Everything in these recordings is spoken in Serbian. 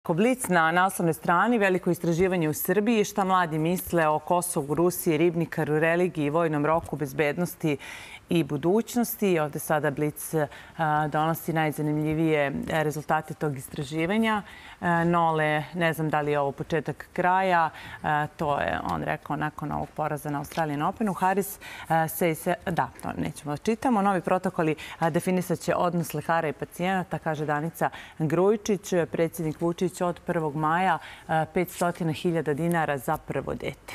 Blic na naslovnoj strani, veliko istraživanje u Srbiji, šta mladi misle o Kosovu, Rusiji, ribnikaru, religiji, vojnom roku, bezbednosti i budućnosti. Ovde sada Blic donosi najzanimljivije rezultate tog istraživanja. Nole, ne znam da li je ovo početak kraja, to je on rekao nakon ovog poraza na Australian Openu. Haris da, to nećemo da čitamo. Novi protokoli definisat će odnos lekara i pacijenata, kaže Danica Grujičić. Predsjednik Vučić od 1. maja 500.000 dinara za prvo dete.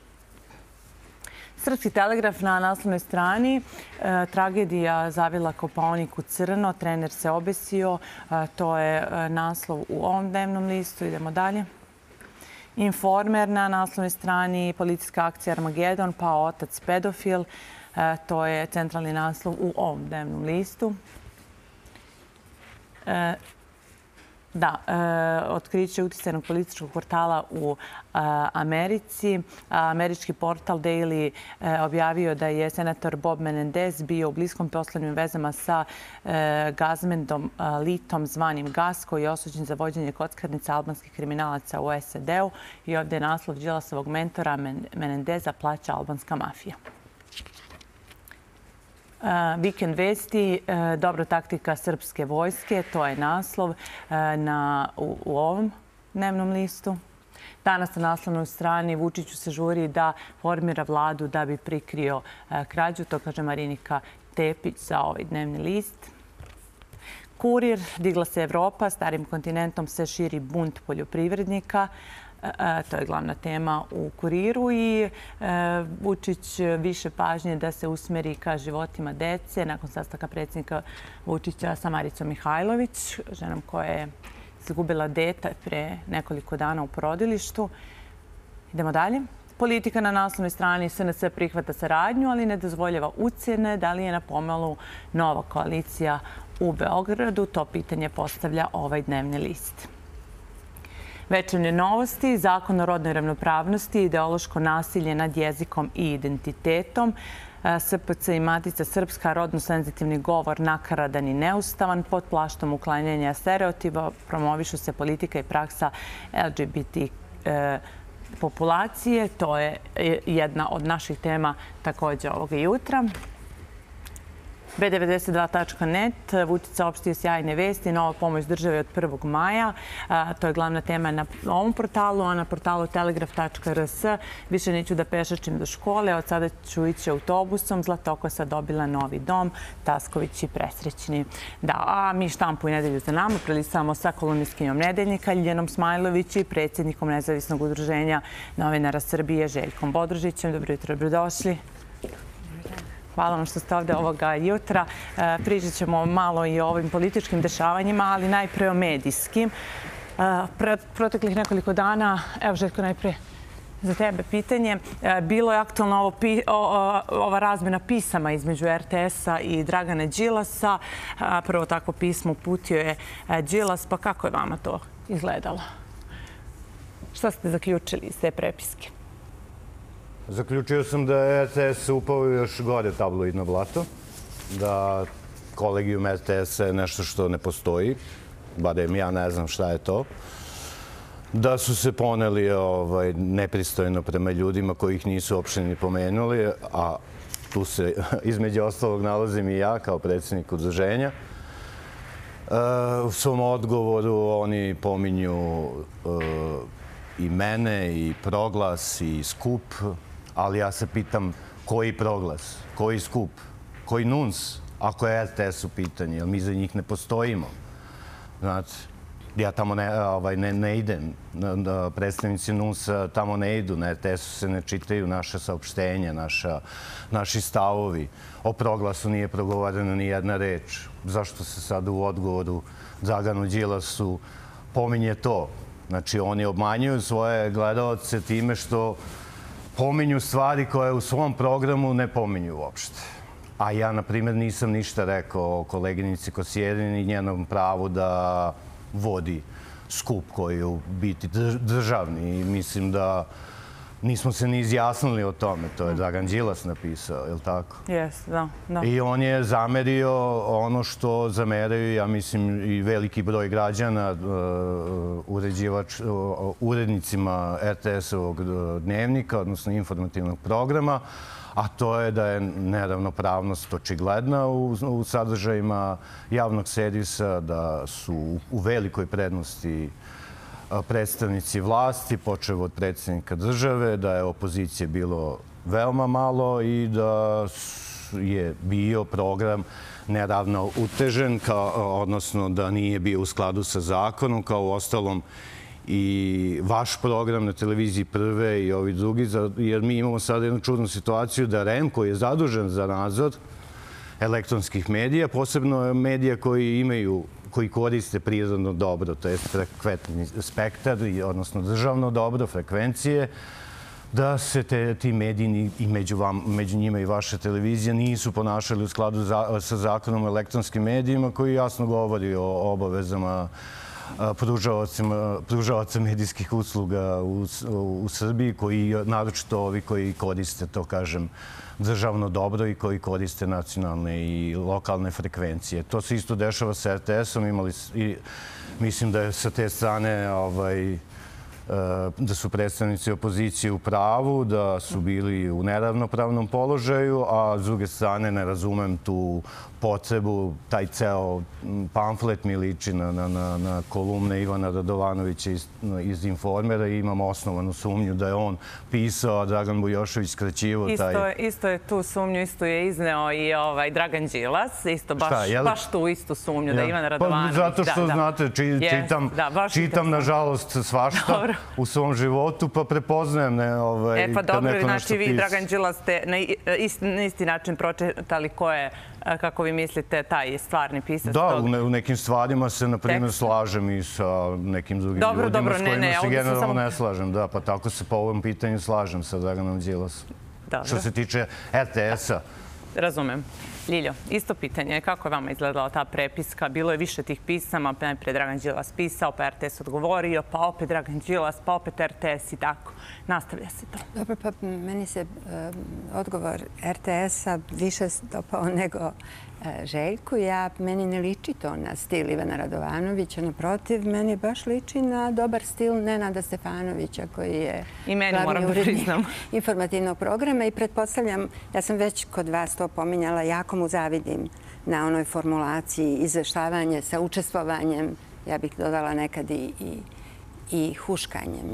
Srpski telegraf na naslovnoj strani. Tragedija zavila Kopaonik u crno, trener se obesio. To je naslov u ovom dnevnom listu. Idemo dalje. Informer na naslovnoj strani. Policijska akcija Armagedon, pao otac pedofil. To je centralni naslov u ovom dnevnom listu. Da, otkriće uticajnog političkog portala u Americi. Američki portal Daily objavio da je senator Bob Menendez bio u bliskom poslovnim vezama sa Gazmendom Litom zvanim Gas, koji je osuđen za vođenje kockarnica albanskih kriminalaca u SAD-u. I ovdje je naslov Đilasovog mentora Menendeza plaća albanska mafija. Vikend vesti, dobra taktika srpske vojske, to je naslov u ovom dnevnom listu. Danas na naslovnoj strani Vučiću se žuri da formira vladu da bi prikrio krađu, to kaže Marinika Tepić za ovaj dnevni list. Kurir, digla se Evropa, starim kontinentom se širi bunt poljoprivrednika. To je glavna tema u Kuriru i Vučić više pažnje da se usmeri ka životima dece nakon sastanka predsjednika Vučića sa Maricom Mihajlović, ženom koja je izgubila dete pre nekoliko dana u porodilištu. Idemo dalje. Politika na naslovnoj strani. SNS prihvata saradnju, ali ne dozvoljava ucjene. Da li je na pomalu nova koalicija u Beogradu? To pitanje postavlja ovaj dnevni list. Večernje novosti, zakon o rodnoj ravnopravnosti, ideološko nasilje nad jezikom i identitetom. SPC i Matica Srpska, rodno-senzitivni govor nakaradan i neustavan. Pod plaštom uklanjanja stereotipa promovišu se politika i praksa LGBT populacije. To je jedna od naših tema također ovoga jutra. B92.net, Vučić saopštio sjajne vesti, nova pomoć države od 1. maja. To je glavna tema na ovom portalu, a na portalu telegraf.rs više neću da pešačim do škole, od sada ću ići autobusom. Zlatokosa dobila novi dom, Taskovići presrećni. Da, a mi štampu i nedelju za nama prelistamo sa kolumnistkinjom Nedeljnika, Ljiljanom Smajlović i predsjednikom Nezavisnog udruženja novinara Srbije, Željkom Bodružićem. Dobro jutro, dobrodošli. Hvala vam što ste ovdje ovoga jutra. Pričat ćemo malo i o ovim političkim dešavanjima, ali najpre o medijskim. Proteklih nekoliko dana, evo Željko, najpre za tebe pitanje. Bilo je aktualno ova razmjena pisama između RTS-a i Dragana Đilasa. Prvo takvo pismo uputio je Đilas, pa kako je vama to izgledalo? Šta ste zaključili iz te prepiske? Zaključio sam da je RTS upao još gore tabloidno blato, da kolegijum RTS je nešto što ne postoji, barem ja ne znam šta je to, da su se poneli nepristojno prema ljudima kojih nisu uopšte ni pomenuli, a tu se između ostalog nalazim i ja kao predsjednik udruženja. U svom odgovoru oni pominju i mene, i Proglas, i Skup, ali ja se pitam koji Proglas, koji Skup, koji NUNS, ako je RTS u pitanju, jer mi za njih ne postojimo. Znate, ja tamo ne idem, predstavnici NUNS tamo ne idu, na RTS-u se ne čitaju naše saopštenja, naši stavovi. O Proglasu nije progovorena ni jedna reč. Zašto se sad u odgovoru Draganu Đilasu pominje to? Znači, oni obmanjuju svoje gledalce time što pominju stvari koje u svom programu ne pominju uopšte. A ja, na primjer, nisam ništa rekao o koleginici Kosjerin i njenom pravu da vodi skup koji je u biti državni. I mislim da nismo se ni izjasnili o tome. To je Dragan Đilas napisao, je li tako? Jeste, da. I on je zamerio ono što zameraju, ja mislim, i veliki broj građana, urednicima RTS-ovog dnevnika, odnosno informativnog programa, a to je da je neravnopravnost očigledna u sadržajima javnog servisa, da su u velikoj prednosti predstavnici vlasti, počev od predsjednika države, da je opozicije bilo veoma malo i da je bio program neravno utežen, odnosno da nije bio u skladu sa zakonom, kao u ostalom i vaš program na televiziji Prve i ovi drugi, jer mi imamo sada jednu čudnu situaciju da REM, koji je zadužen za nadzor elektronskih medija, posebno medija koji koriste prirodno dobro, to je frekventni spektar, odnosno državno dobro, frekvencije, da se ti mediji i među njima i vaša televizija nisu ponašali u skladu sa zakonom o elektronskim medijima, koji jasno govori o obavezama pružavaca medijskih usluga u Srbiji, koji, naročito ovi koji koriste, to kažem, državno dobro i koji koriste nacionalne i lokalne frekvencije. To se isto dešava sa RTS-om. Mislim da je sa te strane da su predstavnici opozicije u pravu, da su bili u neravnopravnom položaju, a s druge strane ne razumem tu potrebu, taj ceo pamflet mi liči na kolumne Ivana Radovanovića iz Informera i imam osnovanu sumnju da je on pisao, a Dragan Bujošević skraćivo taj... Isto je tu sumnju, isto je izneo i Dragan Đilas, isto baš tu istu sumnju da Ivan Radovanović... Zato što, znate, čitam nažalost svašta u svom životu, pa prepoznajem pa dobro, znači vi, Dragan Đilas, ste na isti način pročitali ko je, kako vi mislite, taj stvarni pisac? Da, u nekim stvarima se, na primjer, slažem i sa nekim drugim ljudima s kojima se generalno ne slažem. Da, pa tako se po ovom pitanju slažem sa Draganom Đilasom. Što se tiče RTS-a. Razumem. Ljiljo, isto pitanje. Kako je vama izgledala ta prepiska? Bilo je više tih pisama, najprije Dragan Đilas pisao, pa RTS odgovorio, pa opet Dragan Đilas, pa opet RTS i tako. Nastavlja se to. Dobro, pa meni se odgovor RTS-a više dopao nego Željku. Meni ne liči to na stil Ivana Radovanovića, naprotiv, meni baš liči na dobar stil Nenada Stefanovića, koji je glavni urednik informativnog programa i pretpostavljam, ja sam već kod vas to pominjala, jako mu zavidim na onoj formulaciji izveštavanje sa učestvovanjem, ja bih dodala nekad i huškanjem,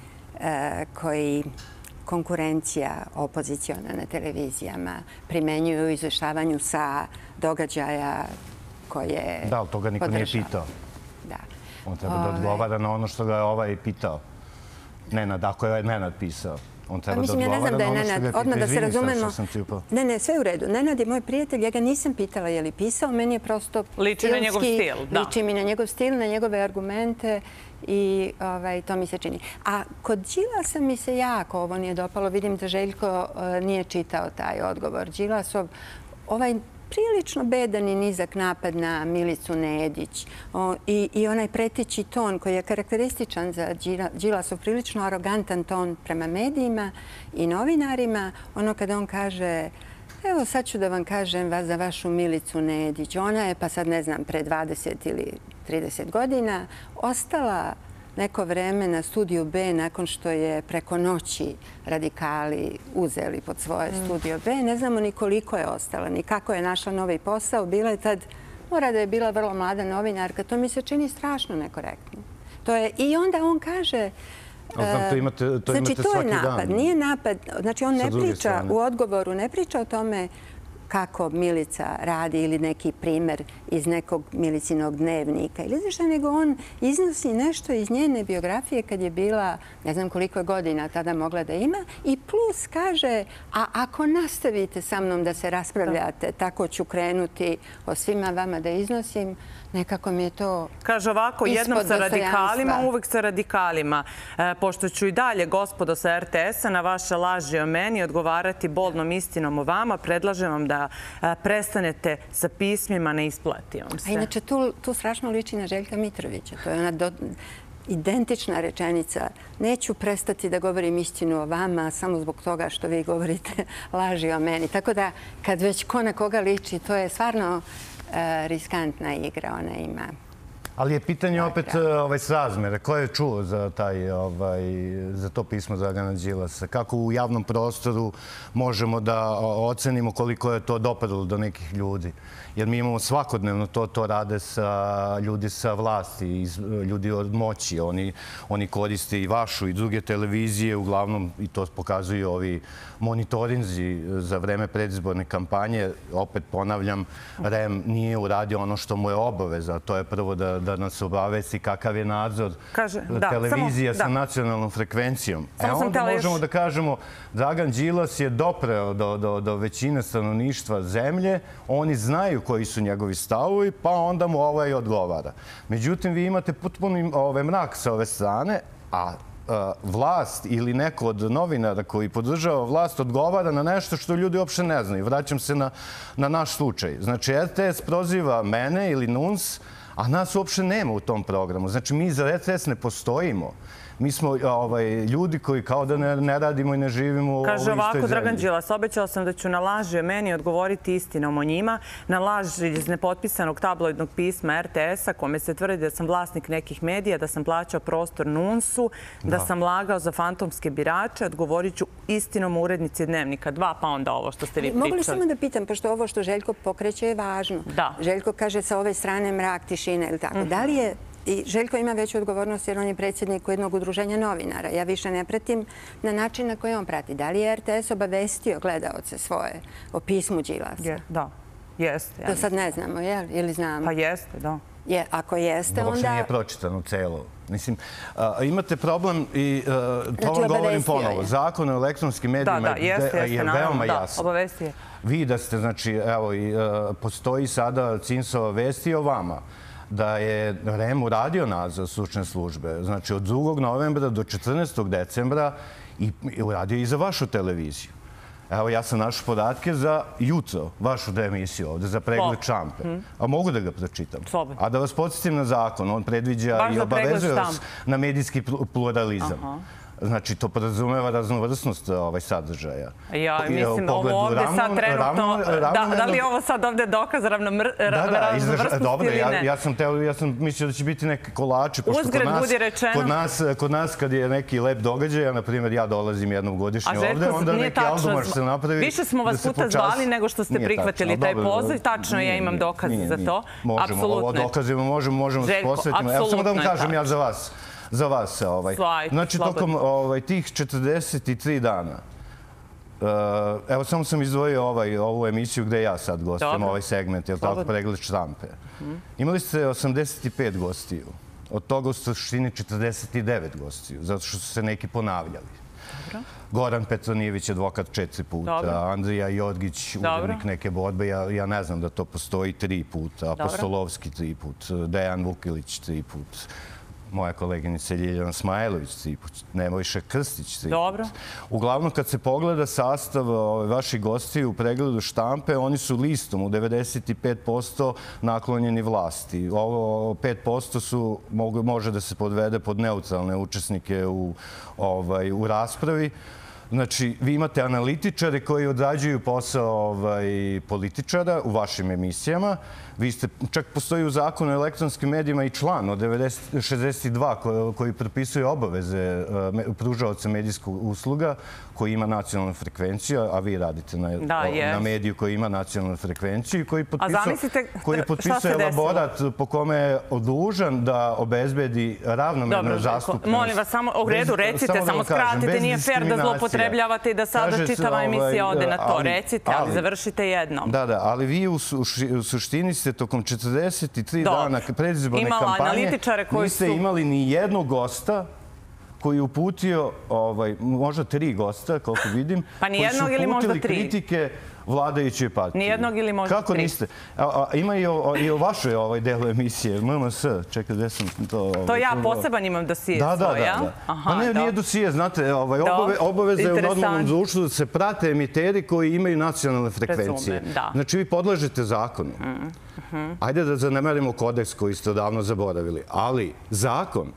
koji konkurencija opoziciona na televizijama primenjuju u izveštavanju sa događaja koje podržava. Da, ali toga niko nije pitao. On treba da odgovara na ono što ga je ovaj pitao. Nenad, ako je Nenad pisao. On treba da odgovara na ono što ga je pitao. Izvini sad što sam ti upao. Ne, sve u redu. Nenad je moj prijatelj. Ja ga nisam pitala je li pisao. Meni je prosto liči na njegov stil. Liči mi na njegov stil, na njegove argumente i to mi se čini. A kod Đilasa mi se jako ovo nije dopalo. Vidim da Željko nije čitao taj odgovor. Đilasov, prilično bedan i nizak napad na Milicu Nedić i onaj preteći ton koji je karakterističan za Đilasov, prilično arogantan ton prema medijima i novinarima. Ono kada on kaže, evo sad ću da vam kažem za vašu Milicu Nedić. Ona je, pa sad ne znam, pre 20 ili 30 godina ostala neko vreme na Studiju B nakon što je preko noći radikali uzeli pod svoje Studio B. Ne znamo ni koliko je ostala, ni kako je našla novi posao. Bila je tad, mora da je bila vrlo mlada novinarka. To mi se čini strašno nekorektno. I onda on kaže... Znači, to je napad. Nije napad. Znači, on ne priča u odgovoru, ne priča o tome kako Milica radi ili neki primjer iz nekog Milicinog dnevnika ili znaš šta, nego on iznosi nešto iz njene biografije kad je bila, ne znam koliko je godina tada mogla da ima, i plus kaže, a ako nastavite sa mnom da se raspravljate, tako ću krenuti o svima vama da iznosim, nekako mi je to ispod dostojanstva. Kaže ovako, jednom sa radikalima, uvek sa radikalima. Pošto ću i dalje, gospodo sa RTS-a, na vaše laži o meni odgovarati boldnom istinom o vama, predlažem vam da prestanete sa pismima, ne isplati vam se. A inače, tu strašno liči na Željka Mitrovića. To je ona identična rečenica. Neću prestati da govorim istinu o vama samo zbog toga što vi govorite laži o meni. Tako da kad već ko na koga liči, to je stvarno riskantna igra ona ima. Ali je pitanje opet srazmere. Ko je čuo za to pismo Dragana Đilasa? Kako u javnom prostoru možemo da ocenimo koliko je to dopadalo do nekih ljudi? Jer mi imamo svakodnevno to rade ljudi sa vlasti, ljudi od moći. Oni koriste i vašu i druge televizije, uglavnom, i to pokazuju ovi monitorinzi za vreme predizborne kampanje. Opet ponavljam, REM nije uradio ono što mu je obaveza. To je prvo da nas obavesti kakav je nadzor televizija sa nacionalnom frekvencijom. Onda možemo da kažemo Dragan Đilas je dopreo do većine stanovništva zemlje, oni znaju koji su njegovi stavovi, pa onda mu ovaj odgovara. Međutim, vi imate potpuno mrak sa ove strane, a vlast ili neko od novinara koji podržava vlast odgovara na nešto što ljudi uopšte ne znaju. Vraćam se na naš slučaj. Znači, RTS proziva mene ili NUNS, a nas uopšte nema u tom programu. Znači, mi za RTS ne postojimo. Mi smo ljudi koji kao da ne radimo i ne živimo u ovoj istoj zemlji. Kaže ovako Dragan Đilas, obećao sam da ću na laži o meni odgovoriti istinom o njima, na laž iz nepotpisanog tabloidnog pisma RTS-a kome se tvrdi da sam vlasnik nekih medija, da sam plaćao prostor NUNS-u, da sam lagao za fantomske birače, odgovorit ću istinom o urednici Dnevnika 2, pa onda ovo što ste vi pričali. Mogu li samo da pitam, pošto ovo što Željko pokreće je važno. Željko kaže sa ove strane mrak, tišina ili tako. Da li je i Željko ima veću odgovornost jer on je predsjednik jednog udruženja novinara. Ja više ne pratim na način na koji on prati. Da li je RTS obavestio gledaoce svoje o pismu Đilasa? Da, jeste. To sad ne znamo, ili znamo? Pa jeste, da. Ako jeste, onda... Uopšte nije pročitano celo. Mislim, imate problem i to vam govorim ponovo. Zakon o elektronskim medijima je veoma jasan. Obavestio. Vi da ste, znači, evo, postoji sada CINS-ova vesti o vama da je REM uradio nadzor stručne službe. Znači, od 2. novembra do 14. decembra i uradio i za vašu televiziju. Evo, ja sam našao podatke za jutro, vašu emisiju ovde, za pregled štampe. A mogu da ga pročitam? A da vas podsjetim na zakon, on predviđa i obavezuje vas na medijski pluralizam. Znači, to podrazumeva raznovrsnost sadržaja. Ja mislim, ovo ovde sad trenutno... Da li je ovo sad ovde dokaz raznovrsnosti ili ne? Ja sam mislio da će biti neke kolače, pošto kod nas kad je neki lep događaj, a na primjer ja dolazim jednom godišnje ovde, onda neki aldomaš se napravi... Više smo vas puta zvali nego što ste prihvatili taj poziv. Tačno, ja imam dokaz za to. Možemo, ovo dokazima možemo se posvetiti. Evo samo da vam kažem ja za vas. Znači, tokom tih 43 dana, evo samo sam izdvojio ovu emisiju gde ja sad gostujem, ovaj segment, je li tako, pregled štampe. Imali ste 85 gostiju, od toga u suštini 49 gostiju, zato što su se neki ponavljali. Goran Petronijević, advokat 4 puta, Andrija Jorgić, urednik neke borbe, ja ne znam da to postoji 3 puta, Apostolovski 3 puta, Dejan Vukilić 3 puta, moja koleginica Ljiljana Smajlović 3 put, Nebojša Krstić 3 put. Uglavnom, kad se pogleda sastav vaših gostiju u pregledu štampe, oni su listom u 95% naklonjeni vlasti. Ovo 5% može da se podvede pod neutralne učesnike u raspravi. Znači, vi imate analitičare koji odrađuju posao političara u vašim emisijama. Čak postoji u zakonu o elektronskim medijima i član od 62 koji propisuje obaveze pružaoca medijskog usluga koji ima nacionalnu frekvenciju, a vi radite na mediju koji ima nacionalnu frekvenciju i koji potpisuje elaborat po kome je dužan da obezbedi ravnomernu zastupljenost. Molim vas, samo u redu recite, samo skratite, nije fair da zlopotrebljavate i da sada čitava emisija ode na to. Recite, ali završite jednom. Da, ali vi u suštini ste tokom 43 dana predizborne kampanje niste imali ni jednog gosta koji je uputio, možda 3 gosta, koliko vidim, koji su uputili kritike vladajućoj partiji. Nijednog ili možda 3? Kako niste? Ima i o vašoj delu emisije, MMS, čekaj, gde sam to... To ja poseban imam dosije svoj, ja? Pa ne, nije dosije, znate, obaveza je u normalnom društvu da se prate emiteri koji imaju nacionalne frekvencije. Znači, vi podležete zakonu. Ajde da zanemarimo kodeks koji ste odavno zaboravili, ali zakon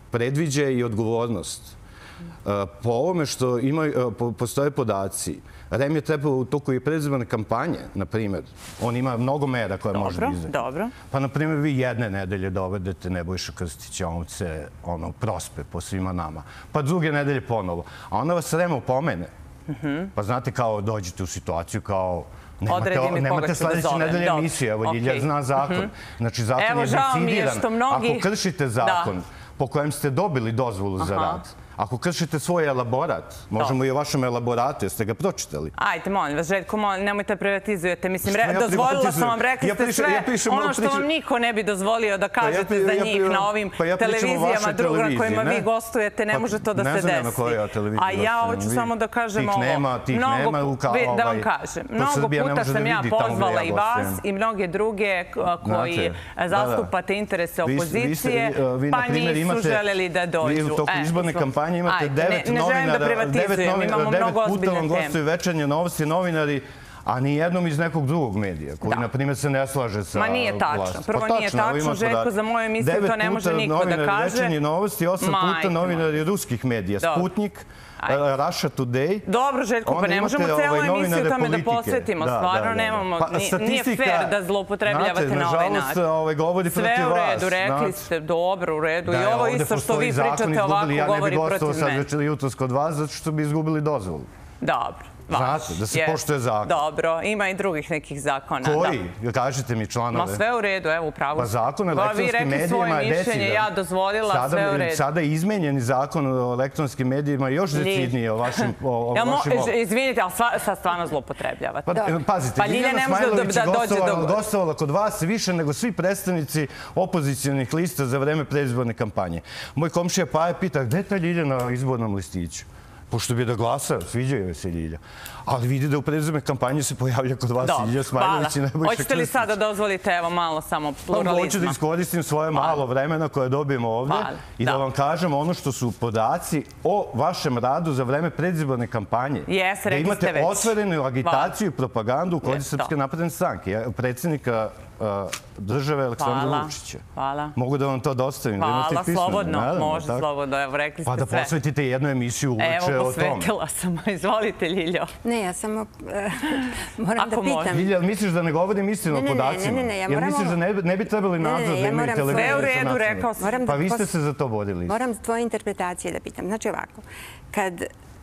predviđa i odgovornost. Po ovome što postoje podaci, REM je trebalo u toku i predizborne kampanje, na primjer, on ima mnogo mera koje može da izvede. Dobro. Pa, na primjer, vi jedne nedelje dovedete Nebojša Krstića, ovce, prospe po svima nama. Pa druge nedelje ponovo. A onda vas REM opomene. Pa znate, kao dođete u situaciju kao nemate sljedeće nedelje emisije. Evo, Ljilja zna zakon. Znači, zakon je decidiran. Ako kršite zakon po kojem ste dobili dozvolu za rad, ako kršite svoj elaborat, možemo i o vašem elaboratu, jeste ga pročitali? Ajde, molim vas, Željko, nemojte privatizujete. Mislim, dozvolila sam vam, rekli ste sve ono što vam niko ne bi dozvolio da kažete za njih na ovim televizijama na kojima vi gostujete. Ne može to da se desi. Ne znam na kojoj ja televiziji gostujem. A ja hoću samo da kažem ovo. Tih nema. Da vam kažem. Mnogo puta sam ja pozvala i vas i mnoge druge koji zastupate interese opozicije, pa nisu želeli da dođu. Vi u toku izborne kampanje imate 9 puta vam gostuju Večernje novosti novinari, a ni jednom iz nekog drugog medija, koji, na primjer, se ne slaže sa vlastom. Ma nije tačno. Prvo nije tačno, Željko, za moju emisiju to ne može niko da kaže. 9 puta novinari Večernje novosti, 8 puta novinari ruskih medija. Sputnik, Russia Today. Dobro, Željko, pa ne možemo celu emisiju tome da posvetimo. Stvarno nemamo, nije fair da zloupotrebljavate na ovaj način. Sve u redu, rekli ste, dobro, u redu. I ovo isto što vi pričate ovako govori protiv mene. Ja ne bi gostao sad jutros kod vas, zato što bi izgubili dozvolu. Dobro. Znate, da se poštuje zakon. Dobro, ima i drugih nekih zakona. Koji? Kažite mi članove. Ma sve u redu, evo, upravo. Pa zakon o elektronskim medijima je decidan. Ja dozvolila, sve u redu. Sada je izmenjeni zakon o elektronskim medijima još decidnije o vašim... Izvinite, ali sad stvarno zlopotrebljavate. Pazite, Ljiljana Smajlović je gostovala kod vas više nego svi predstavnici opozicijalnih lista za vreme predizborne kampanje. Moj komšija Paja pita, gde je ta Ljiljana na izbornom listiću? Pošto bi da glasa, sviđaju se Ljilja. Ali vidi da u predizbornoj kampanji se pojavlja kod vas Ljilja Smajlović i Nebojša Krstić. Hoćete li sada dozvolite, evo, malo samo pluralizma? Hoću da iskoristim svoje malo vremena koje dobijem ovde i da vam kažem ono što su podaci o vašem radu za vreme predizborne kampanje. Da imate otvorenu agitaciju i propagandu u kodi Srpske napredne stranke, predsjednika države Aleksandra Vučića. Hvala. Mogu da vam to dostavim? Hvala, slobodno. Može slobodno. Evo, rekli ste sve. Pa da posvetite jednu emisiju uveče o tome. Evo, posvetila sam. Izvolite, Ljiljo. Ne, ja samo moram da pitam. Ljilja, misliš da ne govorim istinu o podacima? Jer misliš da ne bi trebali nadzor da imaju televiziju? Sve u redu, rekao sam. Pa vi ste se za to vodili. Moram tvoje interpretacije da pitam. Znači ovako, kad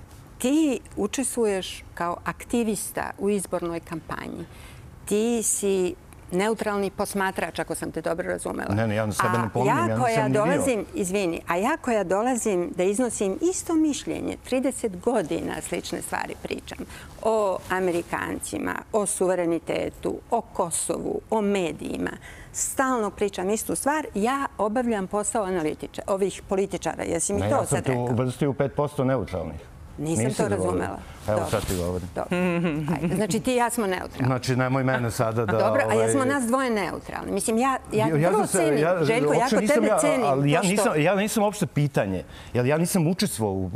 ti učestvuješ kao aktivista u izbornoj kampanji, ti si neutralni posmatrač, ako sam te dobro razumela. Ne, ja na sebe ne pominjem, ja nisam ni bio. Izvini, a ja koja dolazim da iznosim isto mišljenje, 30 godina slične stvari pričam, o Amerikancima, o suverenitetu, o Kosovu, o medijima, stalno pričam istu stvar, ja obavljam posao ovih političara. Jesi mi to sad rekao? Ja sam tu uvrstio u 5% neutralnih. Nisam to razumela. Evo sad ti govorim. Znači ti i ja smo neutralni. Znači nemoj mene sada da... Dobro, a jesmo nas dvoje neutralni. Mislim, ja vrlo cenim, Željko, ja kod tebe cenim. Ali ja nisam uopšte pitanje, jer ja nisam učestvovao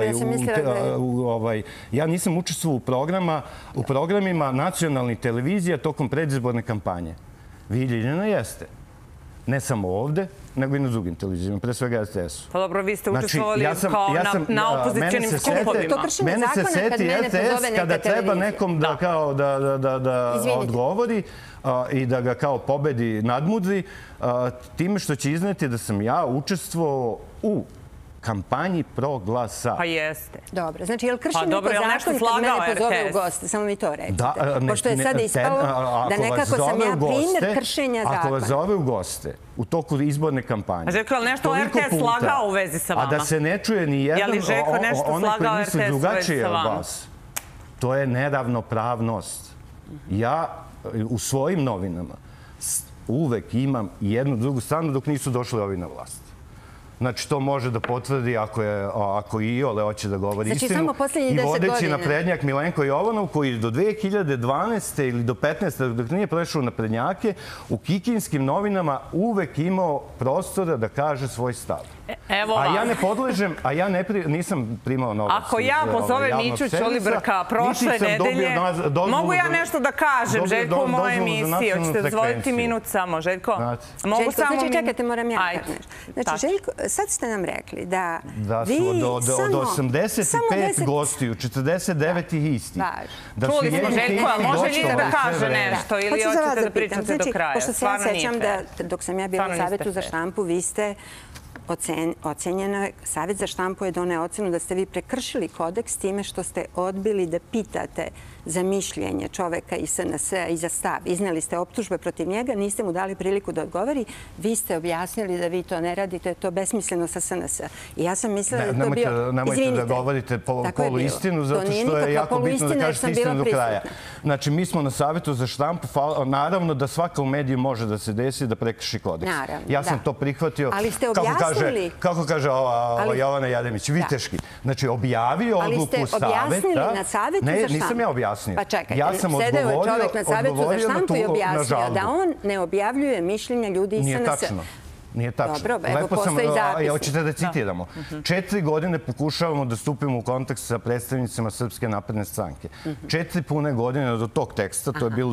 u programima nacionalnih televizija tokom predizborne kampanje. Vi, Ljiljana, jeste. Ne samo ovde, nego i na drugim televizijama, pre svega RTS-u. Pa dobro, vi ste učestvovali kao na opozicijalnim skupovima. Mene se seti RTS kada treba nekom da odgovori i da ga kao pobedi nadmudri, time što će izneti da sam ja učestvovao u kampanji Proglasa. Pa jeste. Dobro, znači je li kršim neko zakon kad mene pozove u goste? Samo mi to reći. Pošto je sada ispalo da nekako sam ja primjer kršenja zakona. Ako vas zove u goste u toku izborne kampanje. A Željko, je li nešto RTS slagao u vezi sa vama? A da se ne čuje ni jedan onaj koji misli drugačije od vas. To je neravnopravnost. Ja u svojim novinama uvek imam jednu drugu stranu dok nisu došli ovi na vlast. Znači, to može da potvrdi ako i Iole hoće da govori istinu. I vodeći naprednjak Milenko Jovanov, koji do 2012. ili do 2015. dok nije prešao naprednjake, u kikinskim novinama uvek imao prostora da kaže svoj stav. A ja ne podležem, a ja nisam primao novac. Ako ja pozovem Miću Ćolibrka prošle nedelje, mogu ja nešto da kažem, Željko, u mojoj emisiji. Hoćete dozvoliti minut samo, Željko? Željko, znači čekajte, moram ja nešto. Znači, Željko, sad ste nam rekli da vi samo... Od 85 gostiju, 49 ih istih. Čuli smo, Željko, a može Ljilja da kaže nešto ili hoćete da pričate do kraja? Pošto se ja sećam da dok sam ja bila u Savetu za štampu, vi ste ocenjeno, Savet za štampu je doneo ocenu da ste vi prekršili kodeks time što ste odbili da pitate za mišljenje čoveka iz SNS-a i za stav. Izneli ste optužbe protiv njega, niste mu dali priliku da odgovori. Vi ste objasnili da vi to ne radite, to je besmisleno sa SNS-a. I ja sam mislila da je to bio... Nemojte da govorite poluistinu, zato što je jako bitno da kažete istinu do kraja. Znači, mi smo na Savetu za štampu, naravno da svaka u mediju može da se desi da prekrši kodeks. Ja sam to prihvatio. Ali ste objasnili... Kako kaže ova Jovana Jademić, viteški. Znači, objavio odluku Saveta... Ali ste objasnili na Savetu za štampu. Ne, nisam ja objasnio. Pa čekajte, sedeo je čovjek na Savetu za štampu i objasnio da on ne objavljuje mišljenja ljudi iz SNS. Nije tačno. Nije tačno. Dobro, evo postoji zapis. Hoćete da citiramo. 4 godine pokušavamo da stupimo u kontakt sa predstavnicima Srpske napredne stranke. 4 pune godine do tog teksta, to je bilo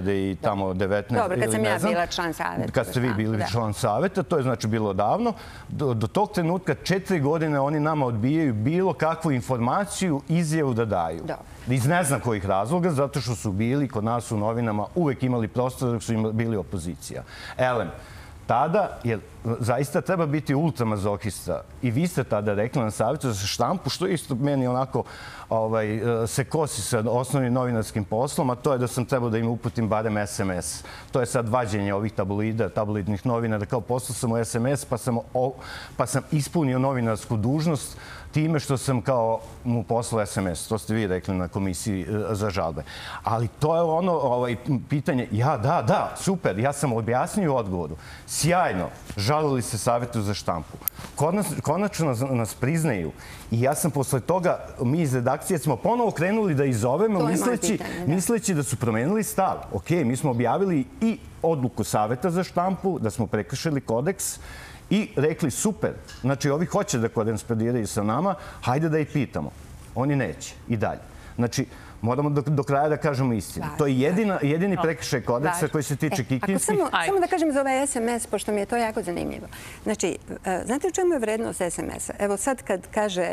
2019. Dobro, kad sam ja bila član Saveta. Kad ste vi bili član Saveta, to je znači bilo davno. Do tog trenutka 4 godine oni nama odbijaju bilo kakvu informaciju, izjavu da daju. Iz ne znam kojih razloga, zato što su bili kod nas u novinama uvek imali prostor dok su bili opozicija. Elem, tada je zaista treba biti ultramazohista. I vi ste tada rekli na Savetu za štampu, što isto meni onako se kosi sa osnovnim novinarskim poslom, a to je da sam trebao da im uputim barem SMS. To je sad vađenje ovih tabloida, tabloidnih novina, da kao poslao sam u SMS, pa sam ispunio novinarsku dužnost time što sam kao mu poslao SMS. To ste vi rekli na komisiji za žalbe. Ali to je ono pitanje, da, super, ja sam objasnio u odgovoru. Sjajno, žalili se Savetu za štampu. Konačno nas priznaju i ja sam posle toga, mi iz redakcije smo ponovo krenuli da izovemo misleći da su promenili stav. Ok, mi smo objavili i odluku Saveta za štampu, da smo prekršili kodeks i rekli super, znači ovi hoće da korespondiraju sa nama, hajde da ih pitamo. Oni neće i dalje. Znači, moramo do kraja da kažemo istinu. To je jedini prekršaj kodeksa koji se tiče Kikinskih. Samo da kažem za ovaj SMS, pošto mi je to jako zanimljivo. Znači, znate u čemu je vrednost SMS-a? Evo sad kad kaže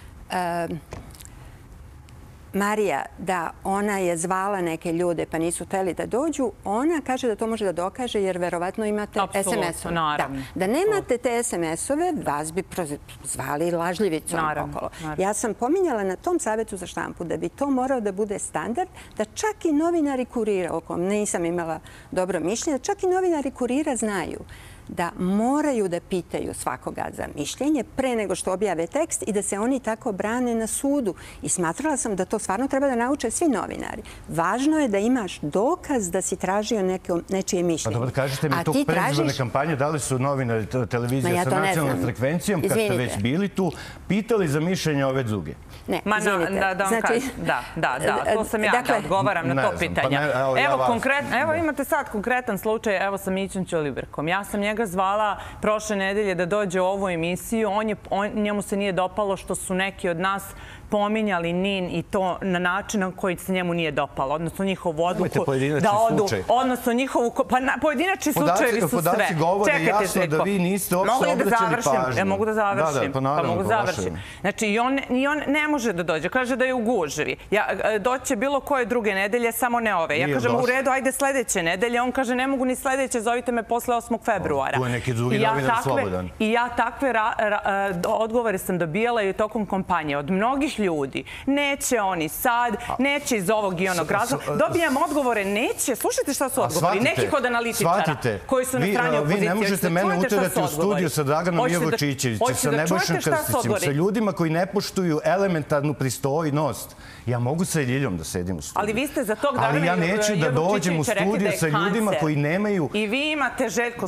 Marija da ona je zvala neke ljude pa nisu hteli da dođu, ona kaže da to može da dokaže jer verovatno imate SMS-ove. Da nemate te SMS-ove, vas bi zvali lažljivicom okolo. Ja sam pominjala na tom Savetu za štampu da bi to morao da bude standard, da čak i novinari Kurira, o kom nisam imala dobro mišljenje, čak i novinari Kurira znaju da moraju da pitaju svakoga za mišljenje pre nego što objave tekst i da se oni tako brane na sudu. I smatrala sam da to stvarno treba da nauče svi novinari. Važno je da imaš dokaz da si tražio nečije mišljenje. Pa dobro, kažete mi, tog predizborne kampanje, da li su novinari televizije sa nacionalnom frekvencijom, kad ste već bili tu, pitali za mišljenje ove druge? Ne, izvinite. Da, to sam ja da odgovaram na to pitanje. Evo imate sad konkretan slučaj, evo sa Mićom Ćolibrkom. Ja sam njega zvala prošle nedelje da dođe u ovu emisiju. Njemu se nije dopalo što su neki od nas pominjali NIN i to na način na koji se njemu nije dopalo. Odnosno njihovu odluku da odu. Odnosno njihovu... Pa pojedinačni slučajevi su sve. Podaci govore jasno da vi niste uopšte obraćali pažnju. Mogu da završim. Mogu da završim. Znači, i on ne može da dođe. Kaže da je u gužvi. Doće bilo koje druge nedelje, samo ne ove. Ja kažem, u redu, ajde sledeće nedelje. On kaže, ne mogu ni sledeće, zovite me posle 8. februara. Tu je neki drugi novinar slobodan. I ja takve odgovore sam dobijala i tokom kampanje od mnogih ljudi. Neće oni sad, neće iz ovog i onog razloga. Dobijam odgovore, neće. Slušajte šta su odgovori. Nekih od analitičara koji su na strani opozicije. Vi ne možete mene uterati u studiju sa Draganom Jovočićevićem, sa Nebojšom Krstićem, sa ljudima koji ne poštuju elementarnu pristojnost. Ja mogu sa Ljiljom da sedim u studiju. Ali vi ste za tog Dragana Jovočićevića rekli da je kancer. I vi imate, Željko, svoje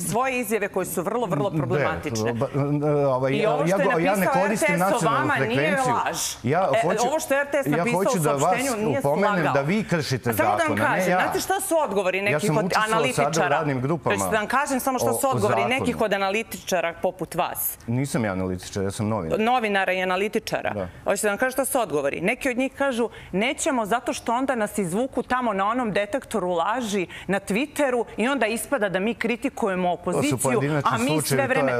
izjave koje su vrlo, vrlo problematične. I ovo što je Ja ne napisao koristim RTS o nacionalnu vama nije frekvenciju. laž. Ovo što je RTS napisao u saopštenju nije slagao. Ja hoću da vas upomenem da vi kršite zakon, a ne ja. Samo da vam kažem, znate šta su odgovori nekih od analitičara? Ja sam učestvovao sada u radnim grupama. Da vam kažem samo šta su odgovori nekih od analitičara poput vas. Nisam ja analitičar, ja sam novinar. Novinara i analitičara. Hoćete da vam kažem šta su odgovori? Neki od njih kažu nećemo zato što onda nas izvuku tamo na onom detektoru laži na Twitteru i onda ispada da mi kritikujemo opoziciju, a mi sve vreme...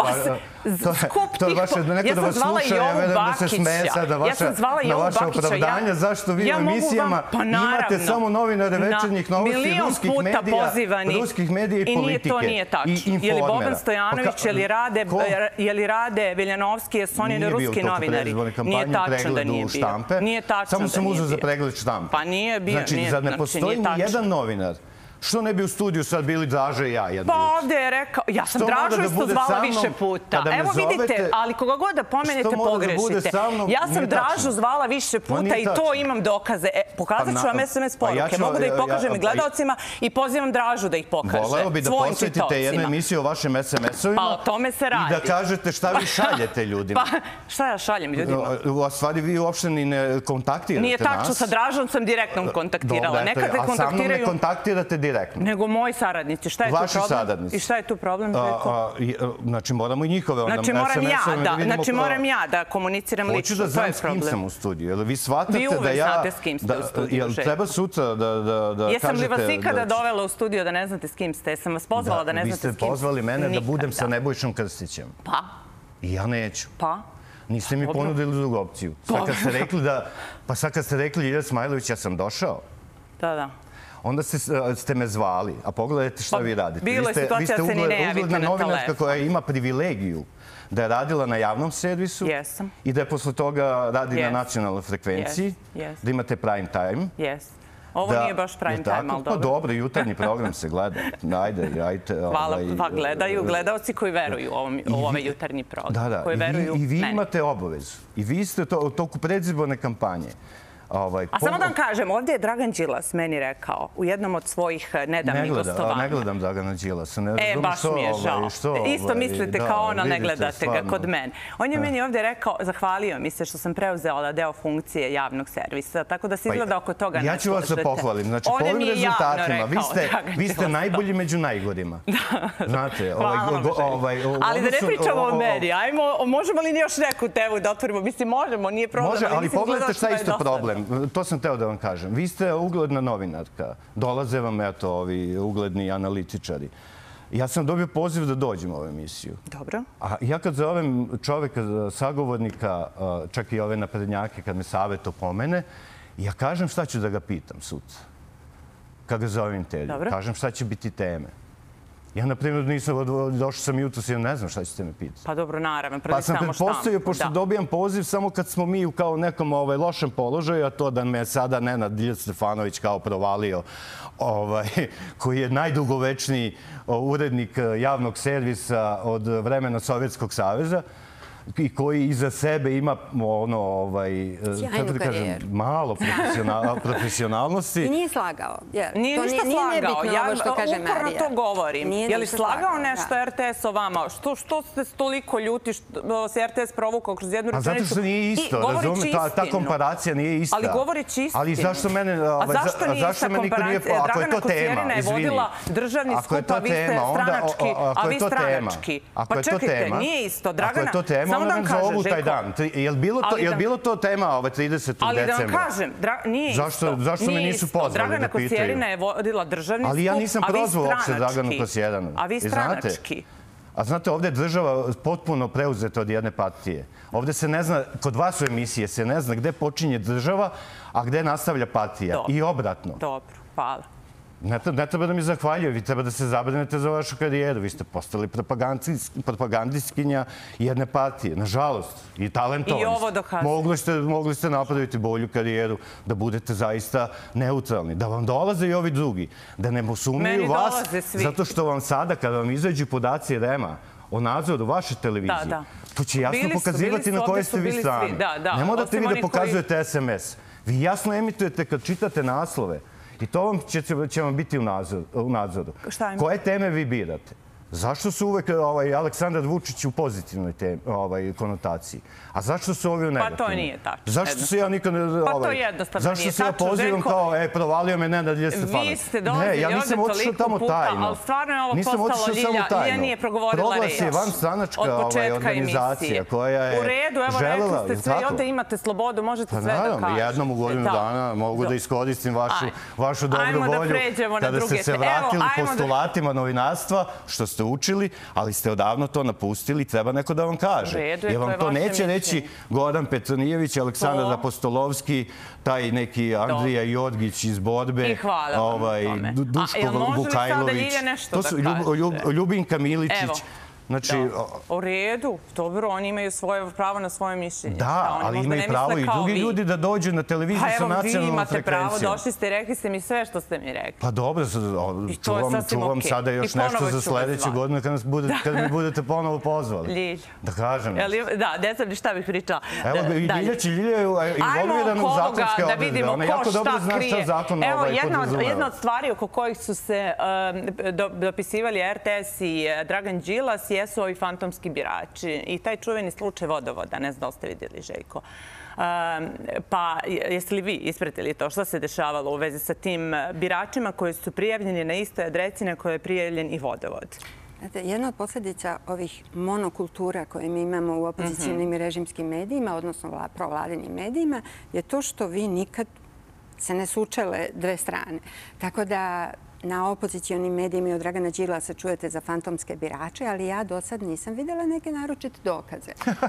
To je vaše, neko da vas sluša, ja verujem da se smeje sada na vaše opravdanja. Zašto vi u emisijama imate samo novinare večernjih novosti, ruskih medija i politike. I to nije tačno. Je li Boban Stojanović, je li Rade Veljanovski, jesu oni ruski novinari? Nije tačno da nije bio. Nije tačno da nije bio. Samo sam uzeo za pregled štampe. Pa nije bio. Znači, zar ne postoji ni jedan novinar? Što ne bi u studiju sad bili Draža i ja? Pa ovdje je rekao, ja sam Dražu isto zvala više puta. Evo vidite, ali koga god da pomenete pogrešite. Ja sam Dražu zvala više puta i to imam dokaze. Pokazat ću vam SMS poruke. Mogu da ih pokažem i gledalcima i pozivam Dražu da ih pokaže. Voleo bi da posvetite jednu emisiju o vašim SMS-ovima. Pa o tome se radi. I da kažete šta vi šaljete ljudima. Pa šta ja šaljem ljudima? U stvari vi uopšte ni ne kontaktirate nas. Nije tačno, sa Dražom sam direktno kontaktirala. A sa mnom ne kontaktirate direktno. Nego moji saradnici. Šta je tu problem? Vaši saradnici. I šta je tu problem? Znači, moramo i njihove. Znači, moram ja da komuniciram lično. Hoću da znam s kim sam u studiju. Jel vi shvatate da ja... Vi uvek znate s kim ste u studiju. Jel treba sutra da kažete... Jesam li vas ikada dovela u studiju da ne znate s kim ste? Jesam vas pozvala da ne znate s kim ste? Vi ste pozvali mene da budem sa Nebojšom Krstićem. Pa? I ja neću. Pa? Niste mi ponudili drugu opciju. Sad kad ste rekli Ilja Smajlović, ja sam došao. Da. Onda ste me zvali, a pogledajte šta vi radite. Bilo je situacija da se ni ne javite na telefon. Ugledna novinarka koja ima privilegiju da je radila na javnom servisu i da je posle toga radi na nacionalnoj frekvenciji, da imate prime time. Ovo nije baš prime time, ali dobro. Pa dobro, jutarnji program se gleda. Ajde. Hvala, pa gledaju gledalci koji veruju u ovaj jutarnji program. Da. I vi imate obavezu. I vi ste u toku predizborne kampanje. A samo da vam kažem, ovdje je Dragan Đilas meni rekao u jednom od svojih nedavnih gostovanja. Ne gledam Dragana Đilasa. Baš mi je žao. Isto mislite kao ono, ne gledate ga kod mene. On je meni ovdje rekao, zahvalio mi se što sam preuzela deo funkcije javnog servisa, tako da se izgleda oko toga ne slažete. Ja ću vas da pohvalim. Znači, po ovim rezultatima, vi ste najbolji među najgorima. Znate, ali da ne pričamo o meni, možemo li još neku temu da otvorimo? Mislim, možemo, nije problem. Ali pogledajte šta je isto problem. To sam teo da vam kažem. Vi ste ugledna novinarka. Dolaze vam, eto, ovi ugledni analitičari. Ja sam dobio poziv da dođem u ovu emisiju. Dobro. A ja kad zovem čoveka, sagovornika, čak i ove naprednjake, kad me savjet opomene, ja kažem šta ću da ga pitam sutra. Kad ga zovem intervju. Kažem šta će biti teme. Ja, na primjer, došao sam jutros i ja ne znam šta ćete me pitati. Pa dobro, naravno, pa sam pretpostavio, pošto dobijam poziv samo kad smo mi u kao nekom lošem položaju, a to da me sada Nenad Ilja Stefanović kao provalio, koji je najdugovečniji urednik javnog servisa od vremena Sovjetskog saveza, i koji iza sebe ima malo profesionalnosti. I nije slagao. Nije ništa slagao. Ja uporno to govorim. Je li slagao nešto RTS o vama? Što ste toliko ljuti što se RTS provukao kroz jednu rečenicu? A zato što nije isto, razumete? Ta komparacija nije ista. Ali govoreći istinu. Ali zašto mene... A zašto nije ista komparacija? Dragana Kosjerina je vodila državni skup, a vi ste stranački. Pa čekajte, nije isto. Dragana... Samo da vam kažem, Željko. Je li bilo to tema 30. decembra? Ali da vam kažem, nije isto. Zašto me nisu pozvali da Dragana pitaju? Kosjerina je vodila državni skup, ali ja nisam prozvao uopšte Draganu Kosjerinu. A vi stranački. A znate, ovdje je država potpuno preuzeta od jedne partije. Ovdje se ne zna, kod vas u emisije se ne zna gde počinje država, a gde nastavlja partija. I obratno. Dobro, hvala. Ne treba da mi zahvaljuje, vi treba da se zabrinete za vašu karijeru. Vi ste postali propagandistkinja jedne partije, nažalost, i talentovani. I ovo dokazuje. Mogli ste napraviti bolju karijeru, da budete zaista neutralni, da vam dolaze i ovi drugi, da ne sumnjaju vas, zato što vam sada, kada vam izađu podaci REM-a o nadzoru vaše televizije, to će jasno pokazivati na koje ste vi strane. Ne morate vi da pokazujete SMS. Vi jasno emitujete kad čitate naslove. I to će vam biti u nadzoru. Koje teme vi birate? Zašto su uvek Aleksandar Vučić u pozitivnoj konotaciji? A zašto su ovi u negativnoj? Pa to nije tačno. Zašto se ja nikad ne... Pa to jednostavno nije tačno. Zašto se ja pozivam kao, provalio me Nenad Lje Stefanović? Vi ste dolazili ovde toliko puta, ali stvarno je ovo postalo Ljilja. Ljilja nije progovorila reč. Proglas je vanstranačka organizacija koja je u redu, evo rekli ste sve i ovde imate slobodu, možete sve da kažete. Naravno, jednom u godinu dana mogu da iskoristim vašu dobru volju kada ste se vratili postulatima novinarstva, što ste učili, ali ste odavno to napustili, treba neko da vam kaže. Jer vam to neće reći Goran Petronijević, Aleksandar Apostolovski, taj neki Andrija Jorgić iz Borbe, i hvala vam tome. Duško Vukajlović, to su Ljubinka Miličić. U redu, dobro, oni imaju svoje pravo na svoje mišljenje. Da, ali imaju pravo i drugi ljudi da dođu na televiziju sa nacionalnom frekvencijom. Evo, vi imate pravo, došli ste i rekli ste mi sve što ste mi rekli. Pa dobro, čuvam sada još nešto za sljedeću godinu kad mi budete ponovo pozvali. Ljilja. Da kažem. Da, ne znam ni šta bih pričala. Evo, Ljilja je involvirana u zakonske odredbe. Ona jako dobro zna šta zakon podrazumeva. Jedna od stvari oko kojih su se dopisivali RTS i Dragan Đilas jesu ovi fantomski birači i taj čuveni slučaj vodovoda. Ne znam da li ste vidjeli, Željko. Pa jeste li vi ispratili to što se dešavalo u vezi sa tim biračima koji su prijavljeni na istoj adresi na kojoj je prijavljen i vodovod? Jedna od posljedica ovih monokultura koje mi imamo u opozicijnim i režimskim medijima, odnosno provladinim medijima, je to što vi nikad se ne sučele dve strane. Tako da na opozicijonim medijima i od Dragana Đilasa čujete za fantomske birače, ali ja do sad nisam vidjela neke naročite dokaze.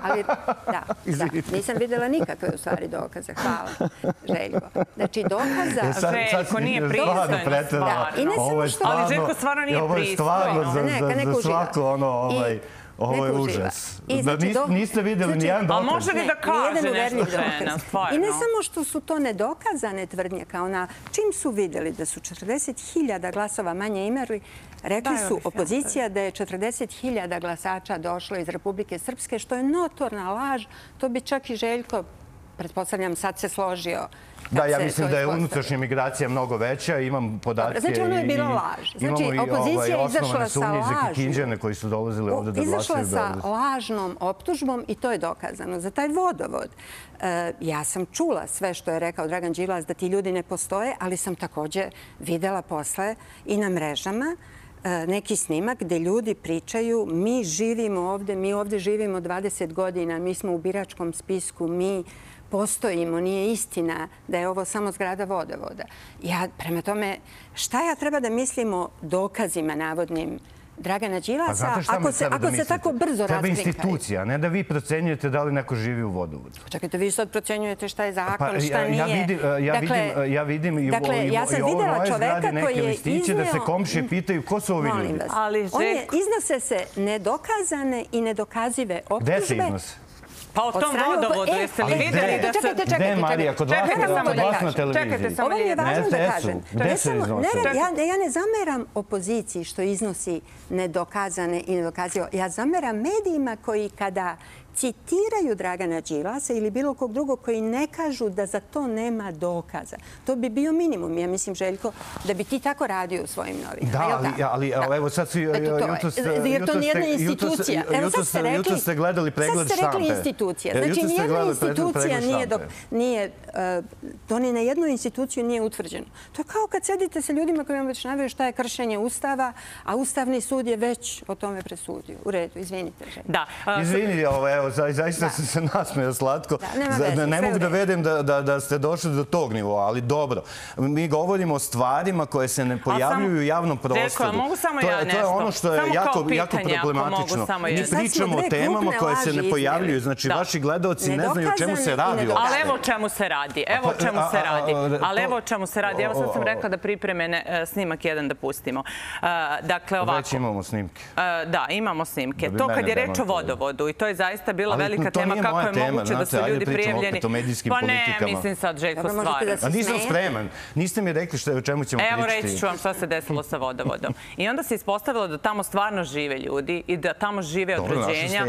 Da, nisam vidjela nikakve u stvari dokaze. Hvala, Željko. Znači, dokaza... Željko nije pristojno stvarno. Ali Željko stvarno nije pristojno. Ovo je stvarno za svako ono... Ovo je užas. Niste vidjeli nijedan dokaz. A može li da kaže nešto žena, stvarno? I ne samo što su to nedokazane tvrdnje, kao na čim su vidjeli da su 40.000 glasova manje imali, rekli su opozicija da je 40.000 glasača došlo iz Republike Srpske, što je notorna laž. To bi čak i Željko, pretpostavljam, sad se složio. Da, ja mislim da je unutrašnja migracija mnogo veća. Imam podatke. Znači, ono je bila laž. Znači, opozicija je izašla sa lažnom. Koji su dolazili ovdje da glasaju. Izašla sa lažnom optužbom i to je dokazano. Za taj vodovod, ja sam čula sve što je rekao Dragan Đilas da ti ljudi ne postoje, ali sam također videla posle i na mrežama neki snimak gdje ljudi pričaju mi živimo ovdje, mi ovdje živimo 20 godina, mi smo u biračkom spisku, mi postojimo, nije istina da je ovo samo zgrada vodovoda. Prema tome, šta ja treba da mislim o dokazima navodnim Dragana Đilasa ako se tako brzo razkrinkaju? Treba institucija, ne da vi procenjujete da li neko živi u vodovodu. Čekajte, vi sad procenjujete šta je zakon, šta nije. Ja vidim i u ovoj moje zgradi neke listiće da se komšije pitaju ko su ovi ljudi. Iznose se nedokazane i nedokazive optužbe. Gde se iznose? Pa o tom vodovodu, jeste li vidjeli da se... Gde, Marija, kod vas na televiziji? Ovo mi je važno da kažem. Ja ne zameram opoziciji što iznosi nedokazane i nedokazivo. Ja zameram medijima koji kada citiraju Dragana Đilasa ili bilo kog drugog koji ne kažu da za to nema dokaza. To bi bio minimum, ja mislim, Željko, da bi ti tako radio u svojim novinama. Da, ali evo sad si... Jer to nijedna institucija. Jutro ste gledali pregled štampe. Sad ste rekli institucija. Znači, nijedna institucija nije... To ni na jednu instituciju nije utvrđeno. To je kao kad sedite sa ljudima koji vam već navaju šta je kršenje Ustava, a Ustavni sud je već o tome presudio. U redu, izvinite, Željko. Izvini, evo, zaista sam se nasmeo slatko. Ne mogu da vedem da ste došli do tog nivoa, ali dobro. Mi govorimo o stvarima koje se ne pojavljuju u javnom prostoru. To je ono što je jako problematično. Mi pričamo o temama koje se ne pojavljuju. Znači, vaši gledalci ne znaju o čemu se radi. Ali evo o čemu se radi. Evo o čemu se radi. Evo sad sam rekla da pripreme snimak jedan da pustimo. Dakle, ovako. Već imamo snimke. Da, imamo snimke. To kad je reč o vodovodu i to je zaista bila velika tema kako je moguće da su ljudi prijavljeni. Pa ne, mislim sad, Željko, stvarno. A nisam spreman. Niste mi rekli o čemu ćemo pričati. Evo reći ću vam šta se desilo sa vodovodom. I onda se ispostavilo da tamo stvarno žive ljudi i da tamo žive od rođenja,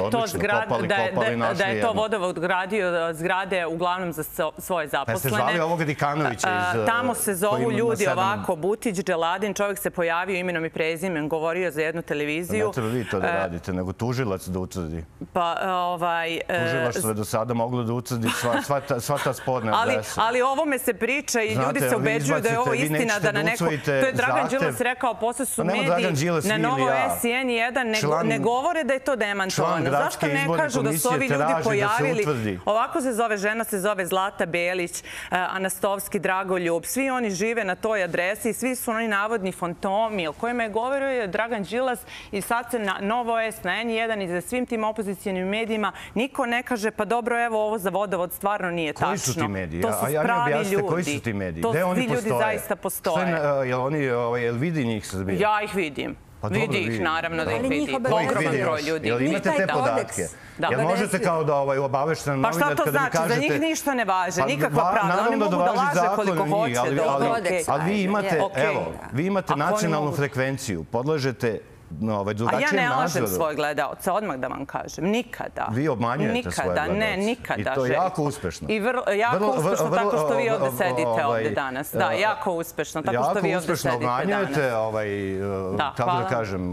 da je to vodovod gradio zgrade uglavnom za svoje zaposlene. Pa se zvali ovog Dikanovića iz... Tamo se zovu ljudi ovako, Butić, Dželadin, čovjek se pojavio imenom i prezimen, govorio za jednu televiziju. Ne treba vi to da radite, nego tužilac da utvrdi. Tužilaštvo je do sada moglo da utvrdi sva ta sporna adresa. Ali ovome se priča i ljudi se ubeđuju da je ovo istina, da na neko... To je Dragan Đilas rekao, posle su mediji na Novo SN1 ne govore da je to demantovano. Zašto ne kažu da su ovi ljudi pojavili? Ovako se zove žena, se zove Zlata Belić, Anastovski, Dragoljub. Svi oni žive na toj adresi i svi su oni navodni fantomi o kojima je govorio Dragan Đilas i sad se na Novo S, na N1 i za svim tim opozicijalnim medijima niko ne kaže pa dobro, evo ovo za vodovod stvarno nije tačno. Koji su ti mediji? To su pravi ljudi. Koji su ti mediji? To svi ljudi zaista postoje. Jel vidi njih Srbije? Ja ih vidim. Vidi ih, naravno da ih vidim. Ogroman broj ljudi. Jel imate te podatke? Jel možete kao da obaveštena novinar kada mi kažete... Pa šta to znači? Za njih ništa ne važe, nikakva pravda. Oni mogu da laže koliko hoće. Ali vi imate nacionalnu frekvenciju, podležete drugačijem nadzoru. A ja ne lažem svoje gledaoce, odmah da vam kažem. Nikada. Vi obmanjujete svoje gledaoce. Ne, nikada. I to jako uspešno. Jako uspešno tako što vi ovde sedite ovde danas. Da, jako uspešno tako što vi ovde sedite danas. Jako uspešno obmanjujete, kako da kažem,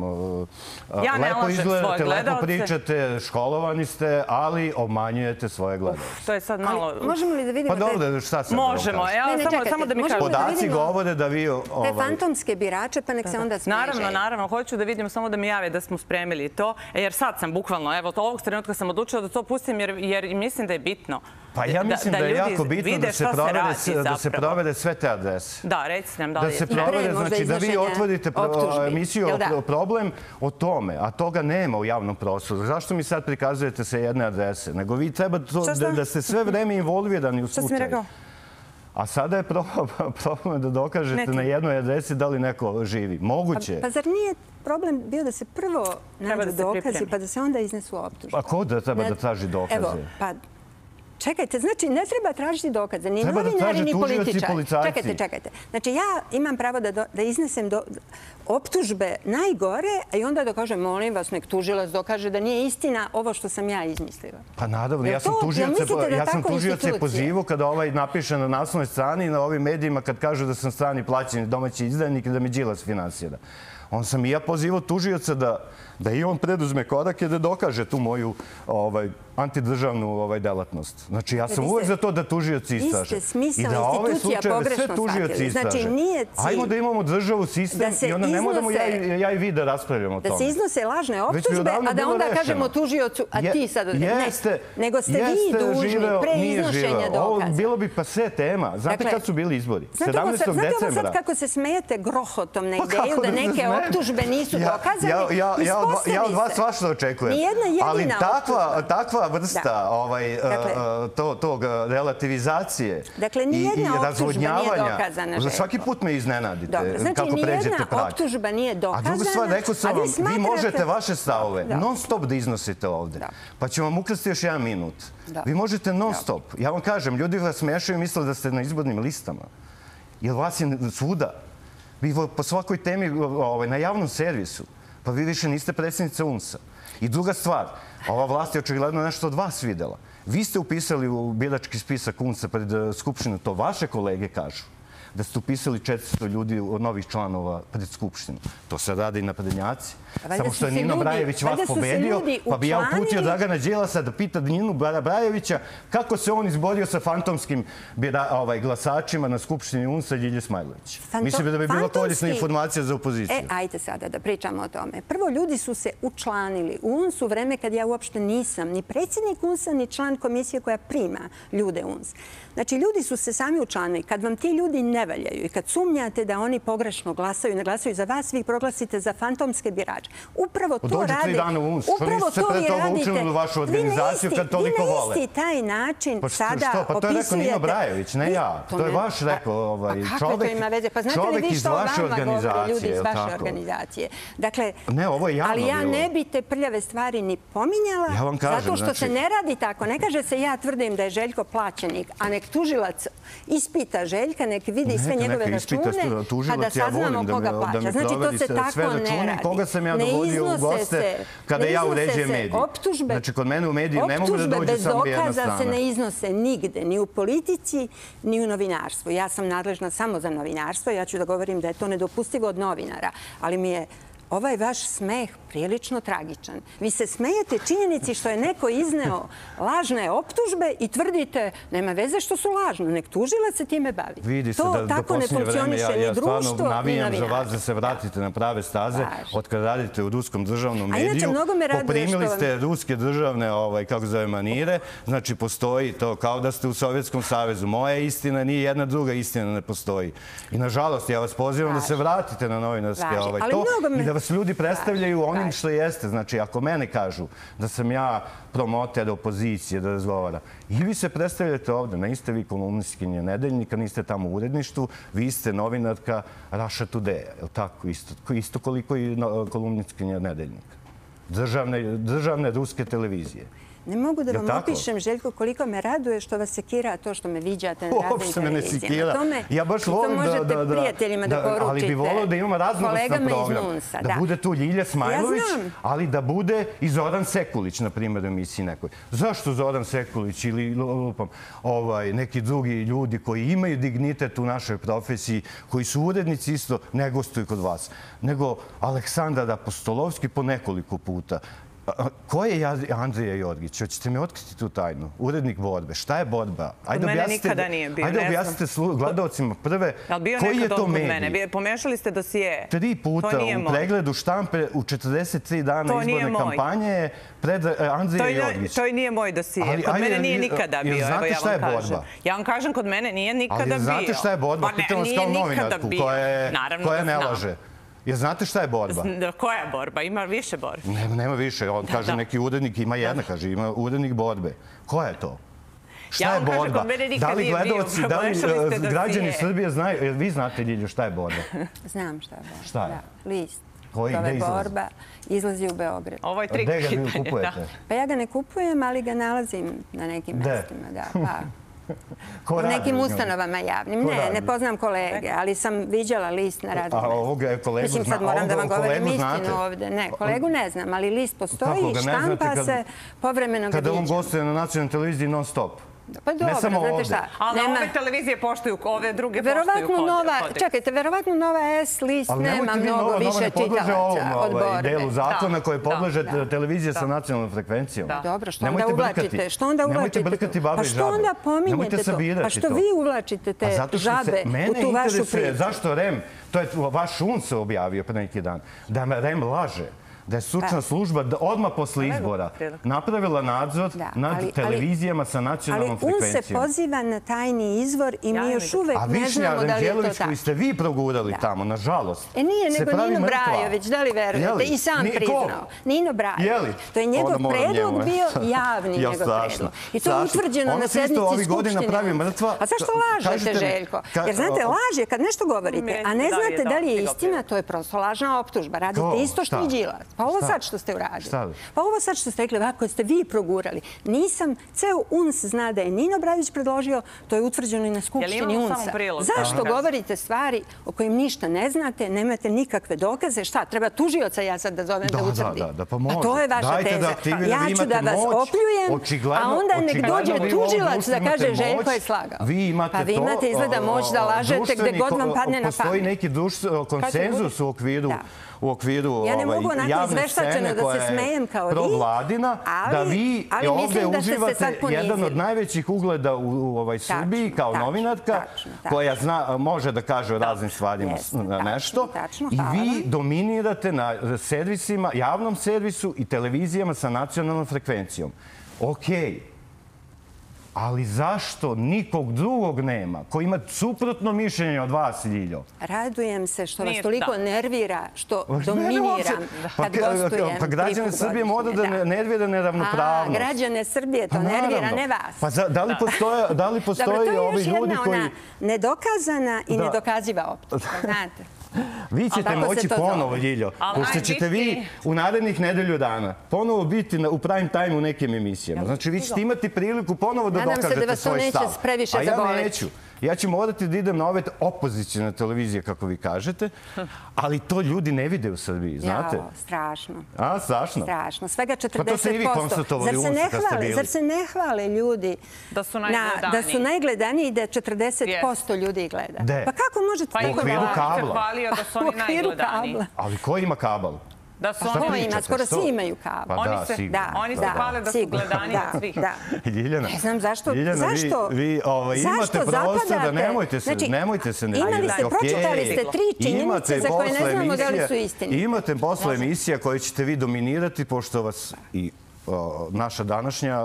lepo izgledate, lepo pričate, školovani ste, ali obmanjujete svoje gledaoce. To je sad malo... Možemo li da vidimo... Pa dobro, šta sad? Možemo, samo da mi kažem. Podaci govore da vi... Te fantomske birače, pa nek se onda smeže. Naravno, hoću da vidim samo da mi jave da smo spremili to. Jer sad sam bukvalno, evo, ovog trenutka sam odlučila da to pustim jer mislim da je bitno. Pa ja mislim da je jako bitno da se provede sve te adrese. Da, recite nam da li je. Da se provede, znači da vi otvorite emisiju o problem o tome, a toga nema u javnom prostoru. Zašto mi sad prikazujete sa jedne adrese? Nego vi treba da ste sve vreme involvirani u slučaju. Šta si mi rekao? A sada je problem da dokažete na jednoj adresi da li neko živi. Moguće. Pa zar nije problem bio da se prvo nađu dokazi pa da se onda iznesu optužbe? Pa ko da treba da traži dokaze? Evo, pa čekajte, znači ne treba tražiti dokaze, ni novinari, ni političari. Čekajte. Znači ja imam pravo da iznesem optužbe najgore, a i onda da kažem, molim vas, nek tužilac dokaže da nije istina ovo što sam ja izmislila. Pa naravno, ja sam tužioce pozivu kada napiše na naslovnoj strani na ovim medijima kad kažu da sam strani plaćeni domaći izdajnik i da mi Đilas finansira. On sam i ja pozivao tužioca da i on preduzme korake da dokaže tu moju antidržavnu delatnost. Znači, ja sam uvek za to da tužioci istraže. Vi ste smisao institucija pogrešno shvatili. Znači, nije cilj... Ajmo da imamo državu, sistem i onda ne moramo ja i vi da raspravljamo o tome. Da se iznose lažne optužbe, a da onda kažemo tužiocu, a ti sad... Ne, nego ste vi dužni pre iznošenja dokaza. Bilo bi pa sve tema. Znate kad su bili izbori? 17. decembra. Znate ovo sad kako se smijete grohotom na ideju da neke optužbe nisu dokazane? Ja od vas svašta očekujem. Ali takva vrsta tog relativizacije i razvodnjavanja, svaki put me iznenadite kako pređete prag. Optužba nije dokazana. A druga stvar, rekao sam vam, vi možete vaše stavove non stop da iznosite ovde. Pa ću vam ukrasti još 1 minut. Vi možete non stop. Ja vam kažem, ljudi vas smešaju i misle da ste na izbornim listama. Jer vas je svuda. Vi po svakoj temi na javnom servisu. Pa vi više niste predsjednica UNS-a. I druga stvar, ova vlast je očigledno nešto od vas videla. Vi ste upisali u birački spisak UNS-a pred Skupštinu, to vaše kolege kažu, da ste upisali 400 ljudi od novih članova pred Skupštinu. To se radi i naprednjaci. Samo što je Nino Brajević vas pobedio, pa bi ja uputio Dragana Đilasa da pita Ninu Brajevića kako se on izborio sa fantomskim glasačima na Skupštini UNS-a Ljilje Smajlović. Mislim da bi bila korisna informacija za opoziciju. Ajde sada da pričamo o tome. Prvo, ljudi su se učlanili u UNS u vreme kad ja uopšte nisam ni predsjednik UNS-a, ni član komisije koja prima ljude UNS. Znači, ljudi su se sami učlanili. Kad vam ti ljudi ne ne valjaju i kad sumnjate da oni pogrešno glasaju, ne glasaju za vas, vi ih proglasite za fantomske birače. Upravo to rade. Dođe 3 dana u UNS. Što niste se pre toga učili u vašu organizaciju kad toliko vole? Vi na isti taj način sada opisujete... Pa to je rekao Nino Brajović, ne ja. To je vaš rekao čovek. Pa znate li vi što o vama govore ljudi iz vaše organizacije? organizacije. Dakle, ne, ovo je javno ali ja bilo. ne bi te prljave stvari ni pominjala, ja vam kažem, zato što se ne radi tako. Ne kaže se ja tvrdim da je Željko plaćenik, a nek tužilac ispita Željka, nek vidi sve njegove račune, pa da saznamo koga plaća. Znači, to se tako ne radi. Koga sam ja dovodio u goste kada ja uređujem medije? Znači, kod mene u mediju ne mogu da dođe samo jedna strana. Optužbe bez dokaza se ne iznose nigde, ni u politici, ni u novinarstvu. Ja sam nadležna samo za novinarstvo. Ja ću da govorim da je to nedopustivo od novinara, ali mi je ovaj vaš smeh prilično tragičan. Vi se smejete činjenici što je neko izneo lažne optužbe i tvrdite nema veze što su lažne, nek tužilac se time bavi. Vidi se da posljednje vreme ja stvarno navijam za vas da se vratite na prave staze od kada radite u ruskom državnom mediju. Poprimili ste ruske državne manire, znači postoji to kao da ste u Sovjetskom savezu. Moja istina, ni jedna druga istina ne postoji. I nažalost, ja vas pozivam da se vratite na novinarske to i da vas ljudi predstavljaju onim što jeste. Znači, ako mene kažu da sam ja promoter opozicije, da razgovara, i vi se predstavljate ovde, niste vi kolumnistkinja Nedeljnika, niste tamo u uredništvu, vi ste novinarka Russia Today, je li tako? Isto koliko i kolumnistkinja Nedeljnika. Državne ruske televizije. Ne mogu da vam opišem, Željko, koliko me raduje što vas sekira to što me viđate na raznim televizijama. Uopšte me ne sekira. Ja baš volim da... To možete prijateljima da poručite. Ali bi volio da imamo raznovrstan program. Da bude tu Ljilja Smajlović, ali da bude i Zoran Sekulić, na primjer, u emisiji nekoj. Zašto Zoran Sekulić ili neki drugi ljudi koji imaju dignitet u našoj profesiji, koji su urednici isto, ne gostuju kod vas, nego Aleksandar Apostolovski po nekoliko puta. Ko je Andrija Jorgić? Hoćete mi otkriti tu tajnu? Urednik borbe. Šta je borba? Kod mene nikada nije bio. Ajde objasnite gledalcima prve koji je to medij. Pomešali ste dosije. 3 puta u pregledu štampe u 43 dana izborne kampanje pred Andrija Jorgić. To i nije moj dosije. Kod mene nije nikada bio. Znate šta je borba? Ja vam kažem, kod mene nije nikada bio. Ali znate šta je borba? Pitam vas kao novinarku koja ne laže. Jer znate šta je borba? Koja je borba? Ima više borbe. Nema više. On kaže neki urednik, ima jedna, kaže, ima urednik borbe. Koja je to? Šta je borba? Da li gledalci, da li građani Srbije znaju? Vi znate, Ljiljo, šta je borba? Znam šta je borba. Šta je? List. Koji? Gde izlazi? Borba izlazi u Beograd. Ovo je trik pitanje. Gde ga vi kupujete? Pa ja ga ne kupujem, ali ga nalazim na nekim mestima. U nekim ustanovama javnim. Ne poznam kolege, ali sam viđala list na raznim mestima. Mislim, sad moram da vam govorim istinu ovde. Ne, kolegu ne znam, ali list postoji, štampa se, povremeno ga viđam. Kada on gostuje na nacionalnoj televiziji non stop? Pa dobro, znate šta. Ali ove televizije poštuju, ove druge poštuju kodeks. Čekajte, verovatno Nova S list nema mnogo više čitalaca od borbe. Delu zakona koje podleže televizije sa nacionalnom frekvencijom. Dobro, što onda uvlačite? Što onda uvlačite? Nemojte brkati babe i žabe. Pa što onda pominjete to? Pa što vi uvlačite te žabe u tu vašu priču? Zašto REM, to je vaš UNS objavio pre neki dan, da REM laže. Da je stručna služba odmah posle izbora napravila nadzor nad televizijama sa nacionalnom frekvencijom. Ali UNS se poziva na tajni izvor i mi još uvek ne znamo da li je to tako. A Višnja koji ste vi progurali tamo, nažalost. Nije, nego Nino Brajović, da li verujete? I sam priznao. Nino Brajović. To je njegov predlog bio javni njegov predlog. I to je utvrđeno na sednici Skupštine. A zašto lažete, Željko? Jer znate, laže kad nešto govorite, a ne znate da li je istina, to je prosto lažna optužba. Radite isto što i Đilas. Pa ovo sad što ste uradili. Pa ovo sad što ste rekli, ovako ste vi progurali. Nisam, ceo UNS zna da je Nino Brajović predložio, to je utvrđeno i na Skupštini UNS-a. Zašto govorite stvari o kojim ništa ne znate, nemate nikakve dokaze? Šta, treba tužioca ja sad da zovem da utvrdi? A to je vaša teza. Ja ću da vas opljujem, a onda nek dođe tužilac da kaže Željko je slagao. Pa vi imate izgleda moć da lažete gde god vam padne na pamet. Postoji neki konsenzus u okviru javne scene koja je provladina, da vi ovdje uživate jedan od najvećih ugleda u Srbiji kao novinarka koja može da kaže o raznim stvarima nešto i vi dominirate na servisima, javnom servisu i televizijama sa nacionalnom frekvencijom. Okej. Ali zašto nikog drugog nema ko ima suprotno mišljenje od vas, Ljiljo? Radujem se što vas toliko nervira, što dominiram kad gostujem. Pa građane Srbije mora da nervira neravnopravnost. Građane Srbije to nervira, ne vas. Pa da li postoje ovi ljudi koji... To je još jedna nedokazana i nedokaziva optika, znate. Vi ćete moći ponovo, Ljiljo, pošto ćete vi u narednih nedelju dana ponovo biti u prime time u nekim emisijama. Znači, vi ćete imati priliku ponovo da dokažete svoj stav. Nadam se da vas to neće previše zaboliti. A ja neću. Ja ću morati da idem na ove opozicijne televizije, kako vi kažete, ali to ljudi ne vide u Srbiji, znate? Jao, strašno. A, strašno? Strašno. Svega 40%. Pa to ste i vi konstatovali unutra kad ste bili. Zar se ne hvale ljudi da su najgledaniji i da 40% ljudi gleda? Gde? Pa kako možete tako da... U okviru kabla. U okviru kabla. Ali ko ima kabal? Ko ima? Skoro svi imaju kabel. Oni se hvale da su gledani od svih. Ljiljana, ne znam zašto. Vi imate prostor da nemojte se nervirati. Pročitali ste 3 činjenice za koje ne znamo da li su istinite. Imate posle emisija koje ćete vi dominirati, pošto vas i naša današnja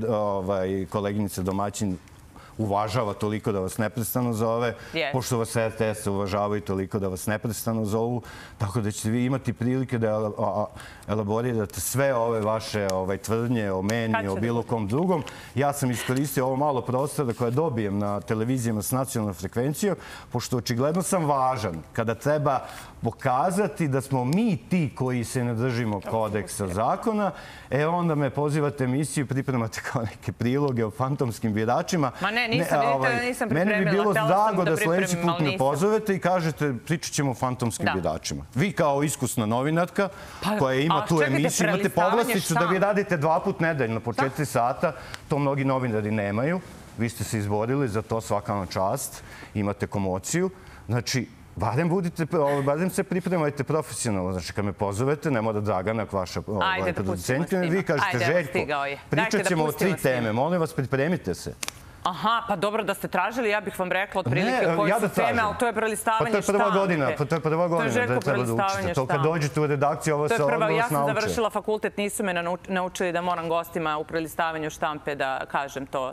koleginica domaćin uvažava toliko da vas neprestano zove, pošto vas RTS uvažavaju toliko da vas neprestano zovu, tako da ćete vi imati prilike da elaborirate sve ove vaše tvrdnje o meni, o bilo kom drugom. Ja sam iskoristio ovo malo prostora koje dobijem na televizijama s nacionalnom frekvencijom, pošto očigledno sam važan kada treba pokazati da smo mi ti koji se ne držimo kodeksa zakona, onda me pozivate emisiju i pripremate kao neke priloge o fantomskim biračima. Ma ne, nisam pripremila. Meni bi bilo drago da sledeći put me pozovete i kažete pričat ćemo o fantomskim biračima. Vi kao iskusna novinarka koja ima tu emisiju, imate povlasticu da vi radite 2 puta nedeljno po 4 sata. To mnogi novinari nemaju. Vi ste se izborili za to, svaka vam čast. Imate komociju. Znači, barem se pripremajte profesionalno. Znači, kad me pozovete, ne mora Draganak, vaša producentka, vi kažete, Željko, pričat ćemo o 3 teme. Molim vas, pripremite se. Aha, pa dobro da ste tražili, ja bih vam rekla otprilike koje su teme, ali to je prelistavanje štampe. Pa to je prva godina da treba da učite. To kad dođete u redakciju, ovo se odnos nauče. Ja sam završila fakultet, nisu me naučili da moram gostima u prelistavanju štampe da kažem to,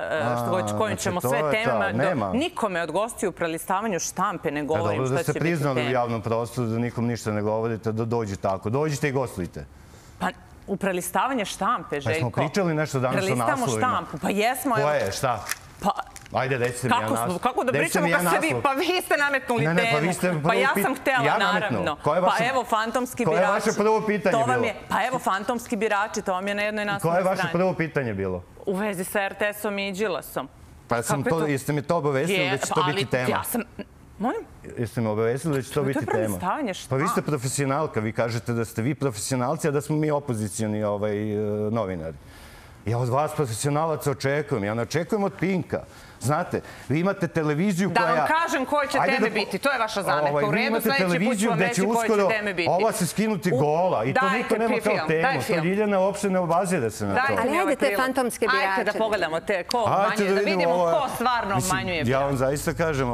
kojim ćemo sve temama. Nikome od gostiju u prelistavanju štampe ne govorim šta će biti tema. Da ste priznali u javnom prostoru da nikom ništa ne govorite, da dođe tako. Dođite i gostujte. Pa u prelistavanje štampe, Željko. Pa smo pričali nešto danas o naslovima. Prelistamo štampu, pa jesmo. Koje, šta? Ajde, recite mi ja naslov. Kako da pričamo kad ste vi, pa vi ste nametnuli temu. Pa ja sam htela, naravno. Pa evo, fantomski birači. Koje je vaše prvo pitanje bilo? Pa evo, fantomski birači, to vam je na jednoj naslovnoj strani. Koje je vaše prvo pitanje bilo? U vezi sa RTS-om i Đilasom. Pa jeste mi to obavestili da će to biti tema? Ja sam... Molim? Jeste me obavestili da će to biti tema? To je prelistavanje štampe. Pa vi ste profesionalka, vi kažete da ste vi profesionalci, a da smo mi opozicijoni novinari. Ja od vas profesionalaca očekujem. Ja ne očekujem od Pinka. Znate, vi imate televiziju koja... Da vam kažem koje će teme biti. To je vaša zametka. U redu, sledeći put ću vam reći koje će teme biti. Ova se skinuti gola i to niko nema kao temu. To Ljiljana uopšte ne obazire se na to. Ali ajde te fantomske birače. Ajde da pogledamo te ko obmanjuje, da vidimo ko stvarno obmanjuje. Ja vam zaista kažem...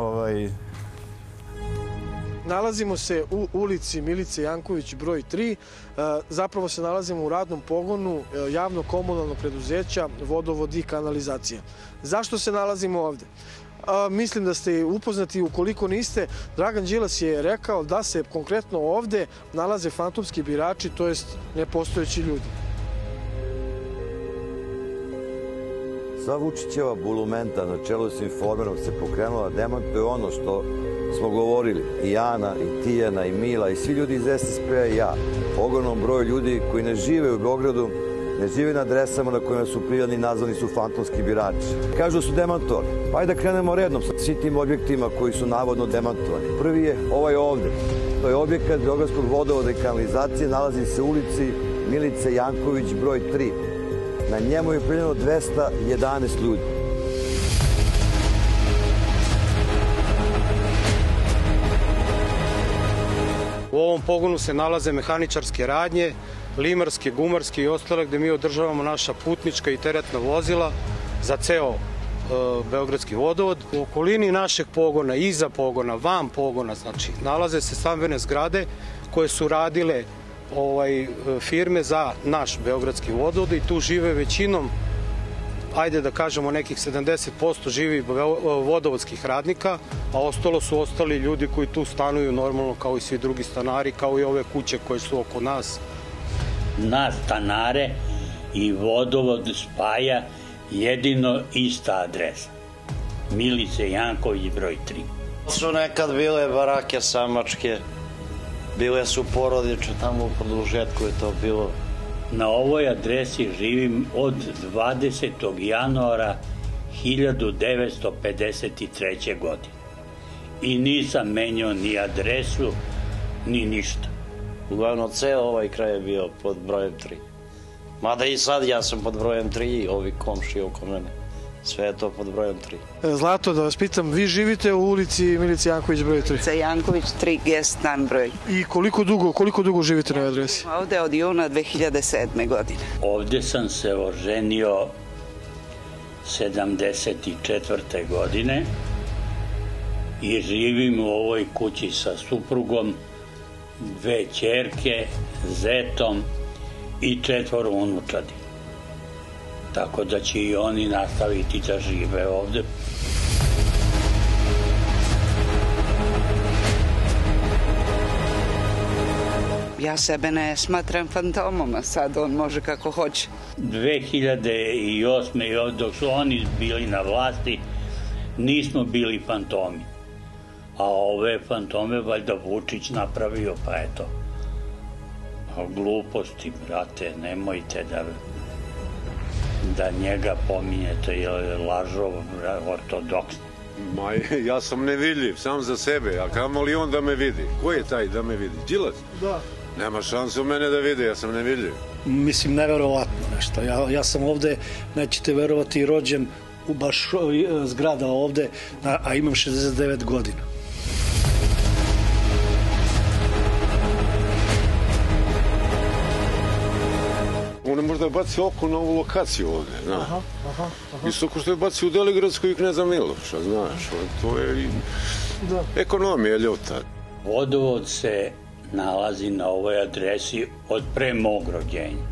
Nalazimo se u ulici Milice Janković broj 3. Zapravo se nalazimo u radnom pogonu javno-komunalnog preduzeća Vodovod i kanalizacija. Zašto se nalazimo ovde? Mislim da ste upoznati, ukoliko niste, Dragan Đilas je rekao da se konkretno ovde nalaze fantomski birači, to jest nepostojeći ljudi. Sva Vučićeva bulumenta na čelu s Informerom se pokrenula, demantuje ono što smo govorili, i Ana, i Tijana, i Mila, i svi ljudi iz SSP-a i ja. Ogromnom broju ljudi koji ne žive u Beogradu, ne žive na adresama na kojima su prijavljeni, nazvani su fantomski birači. Kažu da su demantovani. Pa ajde da krenemo rednom sa svim tim objektima koji su navodno demantovani. Prvi je ovaj ovde. To je objekat Beogradskog vodovoda i kanalizacije, nalazi se u ulici Milice Janković broj 3. Na njemu je prijavljeno 211 ljudi. U ovom pogonu se nalaze mehaničarske radnje, limarske, gumarske i ostale gde mi održavamo naša putnička i teretna vozila za ceo Beogradski vodovod. U okolini našeg pogona, iza pogona, van pogona, znači, nalaze se stambene zgrade koje su radile firme za naš Beogradski vodovod i tu žive većinom ajde da kažemo nekih 70% živi vodovodskih radnika, a ostalo su ostali ljudi koji tu stanuju normalno kao i svi drugi stanari, kao i ove kuće koje su oko nas. Nas stanare i vodovod spaja jedino ista adresa. Milice Janković, broj 3. Su nekad bile barake samačke, bile su porodične, tamo u produžetku je to bilo. Na ovoj adresi živim od 20. januara 1953. godine. I nisam menjao ni adresu, ni ništa. Uglavnom, ceo ovaj kraj je bio pod brojem 3. Mada i sad ja sam pod brojem 3 i ovi komši oko mene. Sve je to pod brojem 3. Zlato, da vas pitam, vi živite u ulici Milice Janković broj 3? Milice Janković 3, gestan broj. I koliko dugo živite na ovoj adresi? Ovde od juna 2007. godine. Ovde sam se oženio 74. godine i živim u ovoj kući sa suprugom, 2 ćerke, zetom i 4 unučadi. Tako da će i oni nastaviti da žive ovde. Ja sebe ne smatram fantomom, a sad on može kako hoće. 2008. dok su oni bili na vlasti, nismo bili fantomi. A ove fantome valjda Vučić napravio, pa eto. A gluposti, brate, nemojte da njega pominjete, jer je lažov ortodoksni. Ma, ja sam nevidljiv, sam za sebe, a kamo li on da me vidi? Ko je taj da me vidi? Đilas? Da. Nema šansu mene da vide, ja sam nevidljiv. Mislim, neverovatno nešto. Ja sam ovde, nećete verovati, rođen u baš zgrada ovde, a imam 69 godina. On ne možda baci oko na ovu lokaciju ovde, znaš. Isto ko što je baci u Deligradskoj i Kneza Miloša, znaš. To je i ekonomija ljuta. Vodovod se nalazi na ovoj adresi od pre mog rođenja.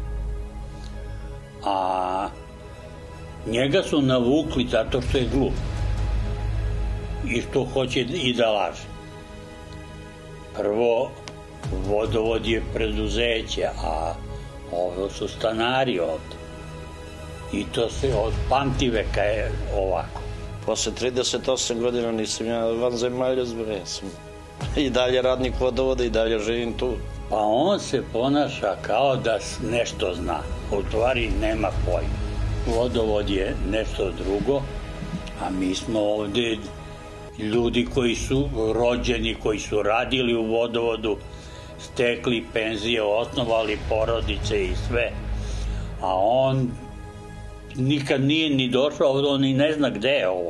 A njega su navukli zato što je glup. I što hoće i da laže. Prvo, vodovod je preduzeće, a ovo su stanari ovde. I to se od pamtiveka je ovako. Posle 38 godina nisam ja vanzemaljac, ja sam i dalje radnik vodovoda i dalje živim tu. Pa on se ponaša kao da nešto zna. U stvari nema pojma. Vodovod je nešto drugo, a mi smo ovde ljudi koji su rođeni, koji su radili u vodovodu, stekli penzije, osnovali porodice i sve. A on nikad nije ni došao, on ni ne zna gde je ovo.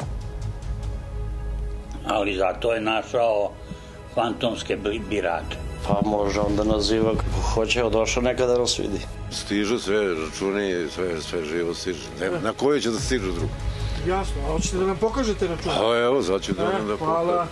Ali zato je našao fantomske birače. Pa može on da naziva kako hoće, došao nekada da nas vidi. Stižu sve računi, sve živo stiže. Na koje će da stižu drugo? Jasno, a hoćete da nam pokažete račun? A evo, sad ću da vam da pokažem. Hvala.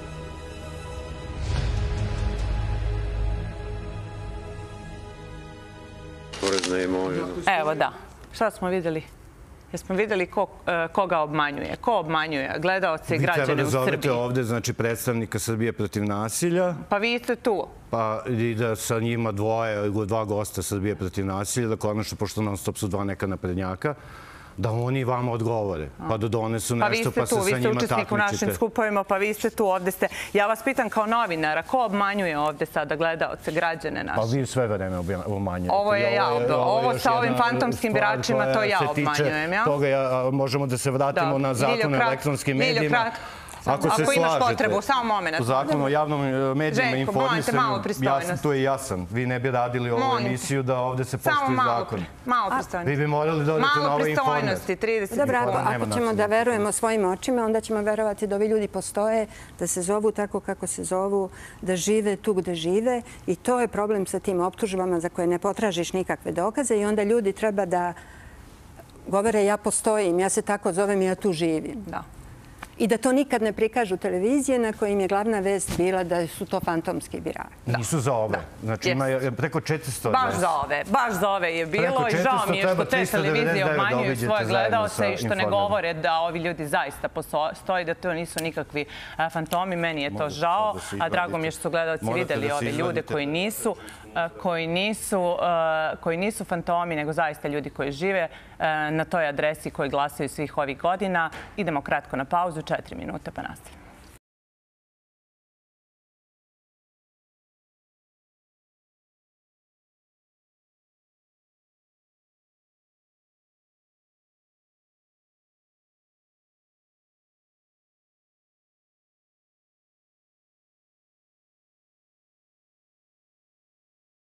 Porezna imovina. Evo da, šta smo videli? Jesmo videli koga obmanjuje? Ko obmanjuje? Gledaoce i građane u Srbiji. Vi treba da zovete ovde, znači, predstavnika Srbije protiv nasilja. Pa vi ste tu. Pa i da sa njima dva gosta Srbije protiv nasilja, da konačno, pošto non stop su 2 neka naprednjaka, da oni vama odgovore, pa da donesu nešto, pa se sa njima takmičite. Pa vi ste tu, vi ste učesnik u našim skupovima, pa vi ste tu, ovde ste. Ja vas pitam kao novinara, ko obmanjuje ovde sada gledaoce, građane naše? Pa vi sve vreme obmanjujete. Ovo je ja, ovo sa ovim fantomskim biračima, to ja obmanjujem, ja? Toga možemo da se vratimo na zakon o elektronskim medijima. Ako imaš potrebu, samo moment. U zakonu o javnom medijima i informisanju, tu je jasan. Vi ne bi radili ovu emisiju da ovde se poštuju zakon. Malo pristojnosti. Vi bi morali da odete na ovaj informer. Malo pristojnosti, 30 Dobro, ako ćemo da verujemo svojim očima, onda ćemo verovati da ovi ljudi postoje, da se zovu tako kako se zovu, da žive tu gde žive i to je problem sa tim optužbama za koje ne potražiš nikakve dokaze i onda ljudi treba da govore ja postojim, ja se tako zovem i ja tu živim. Da. I da to nikad ne prikažu televizije na kojim je glavna vest bila da su to fantomski birači. Nisu za ove. Znači ima preko 400. Baš za ove je bilo i žao mi je što te televizije obmanjuju svoje gledaoce i što ne govore da ovi ljudi zaista postoji, da to nisu nikakvi fantomi. Meni je to žao, a drago mi je što su gledaoci videli ove ljude koji nisu fantomi, nego zaista ljudi koji žive na toj adresi koji glasaju svih ovih godina. Idemo kratko na pauzu, 4 minuta pa nastavljamo.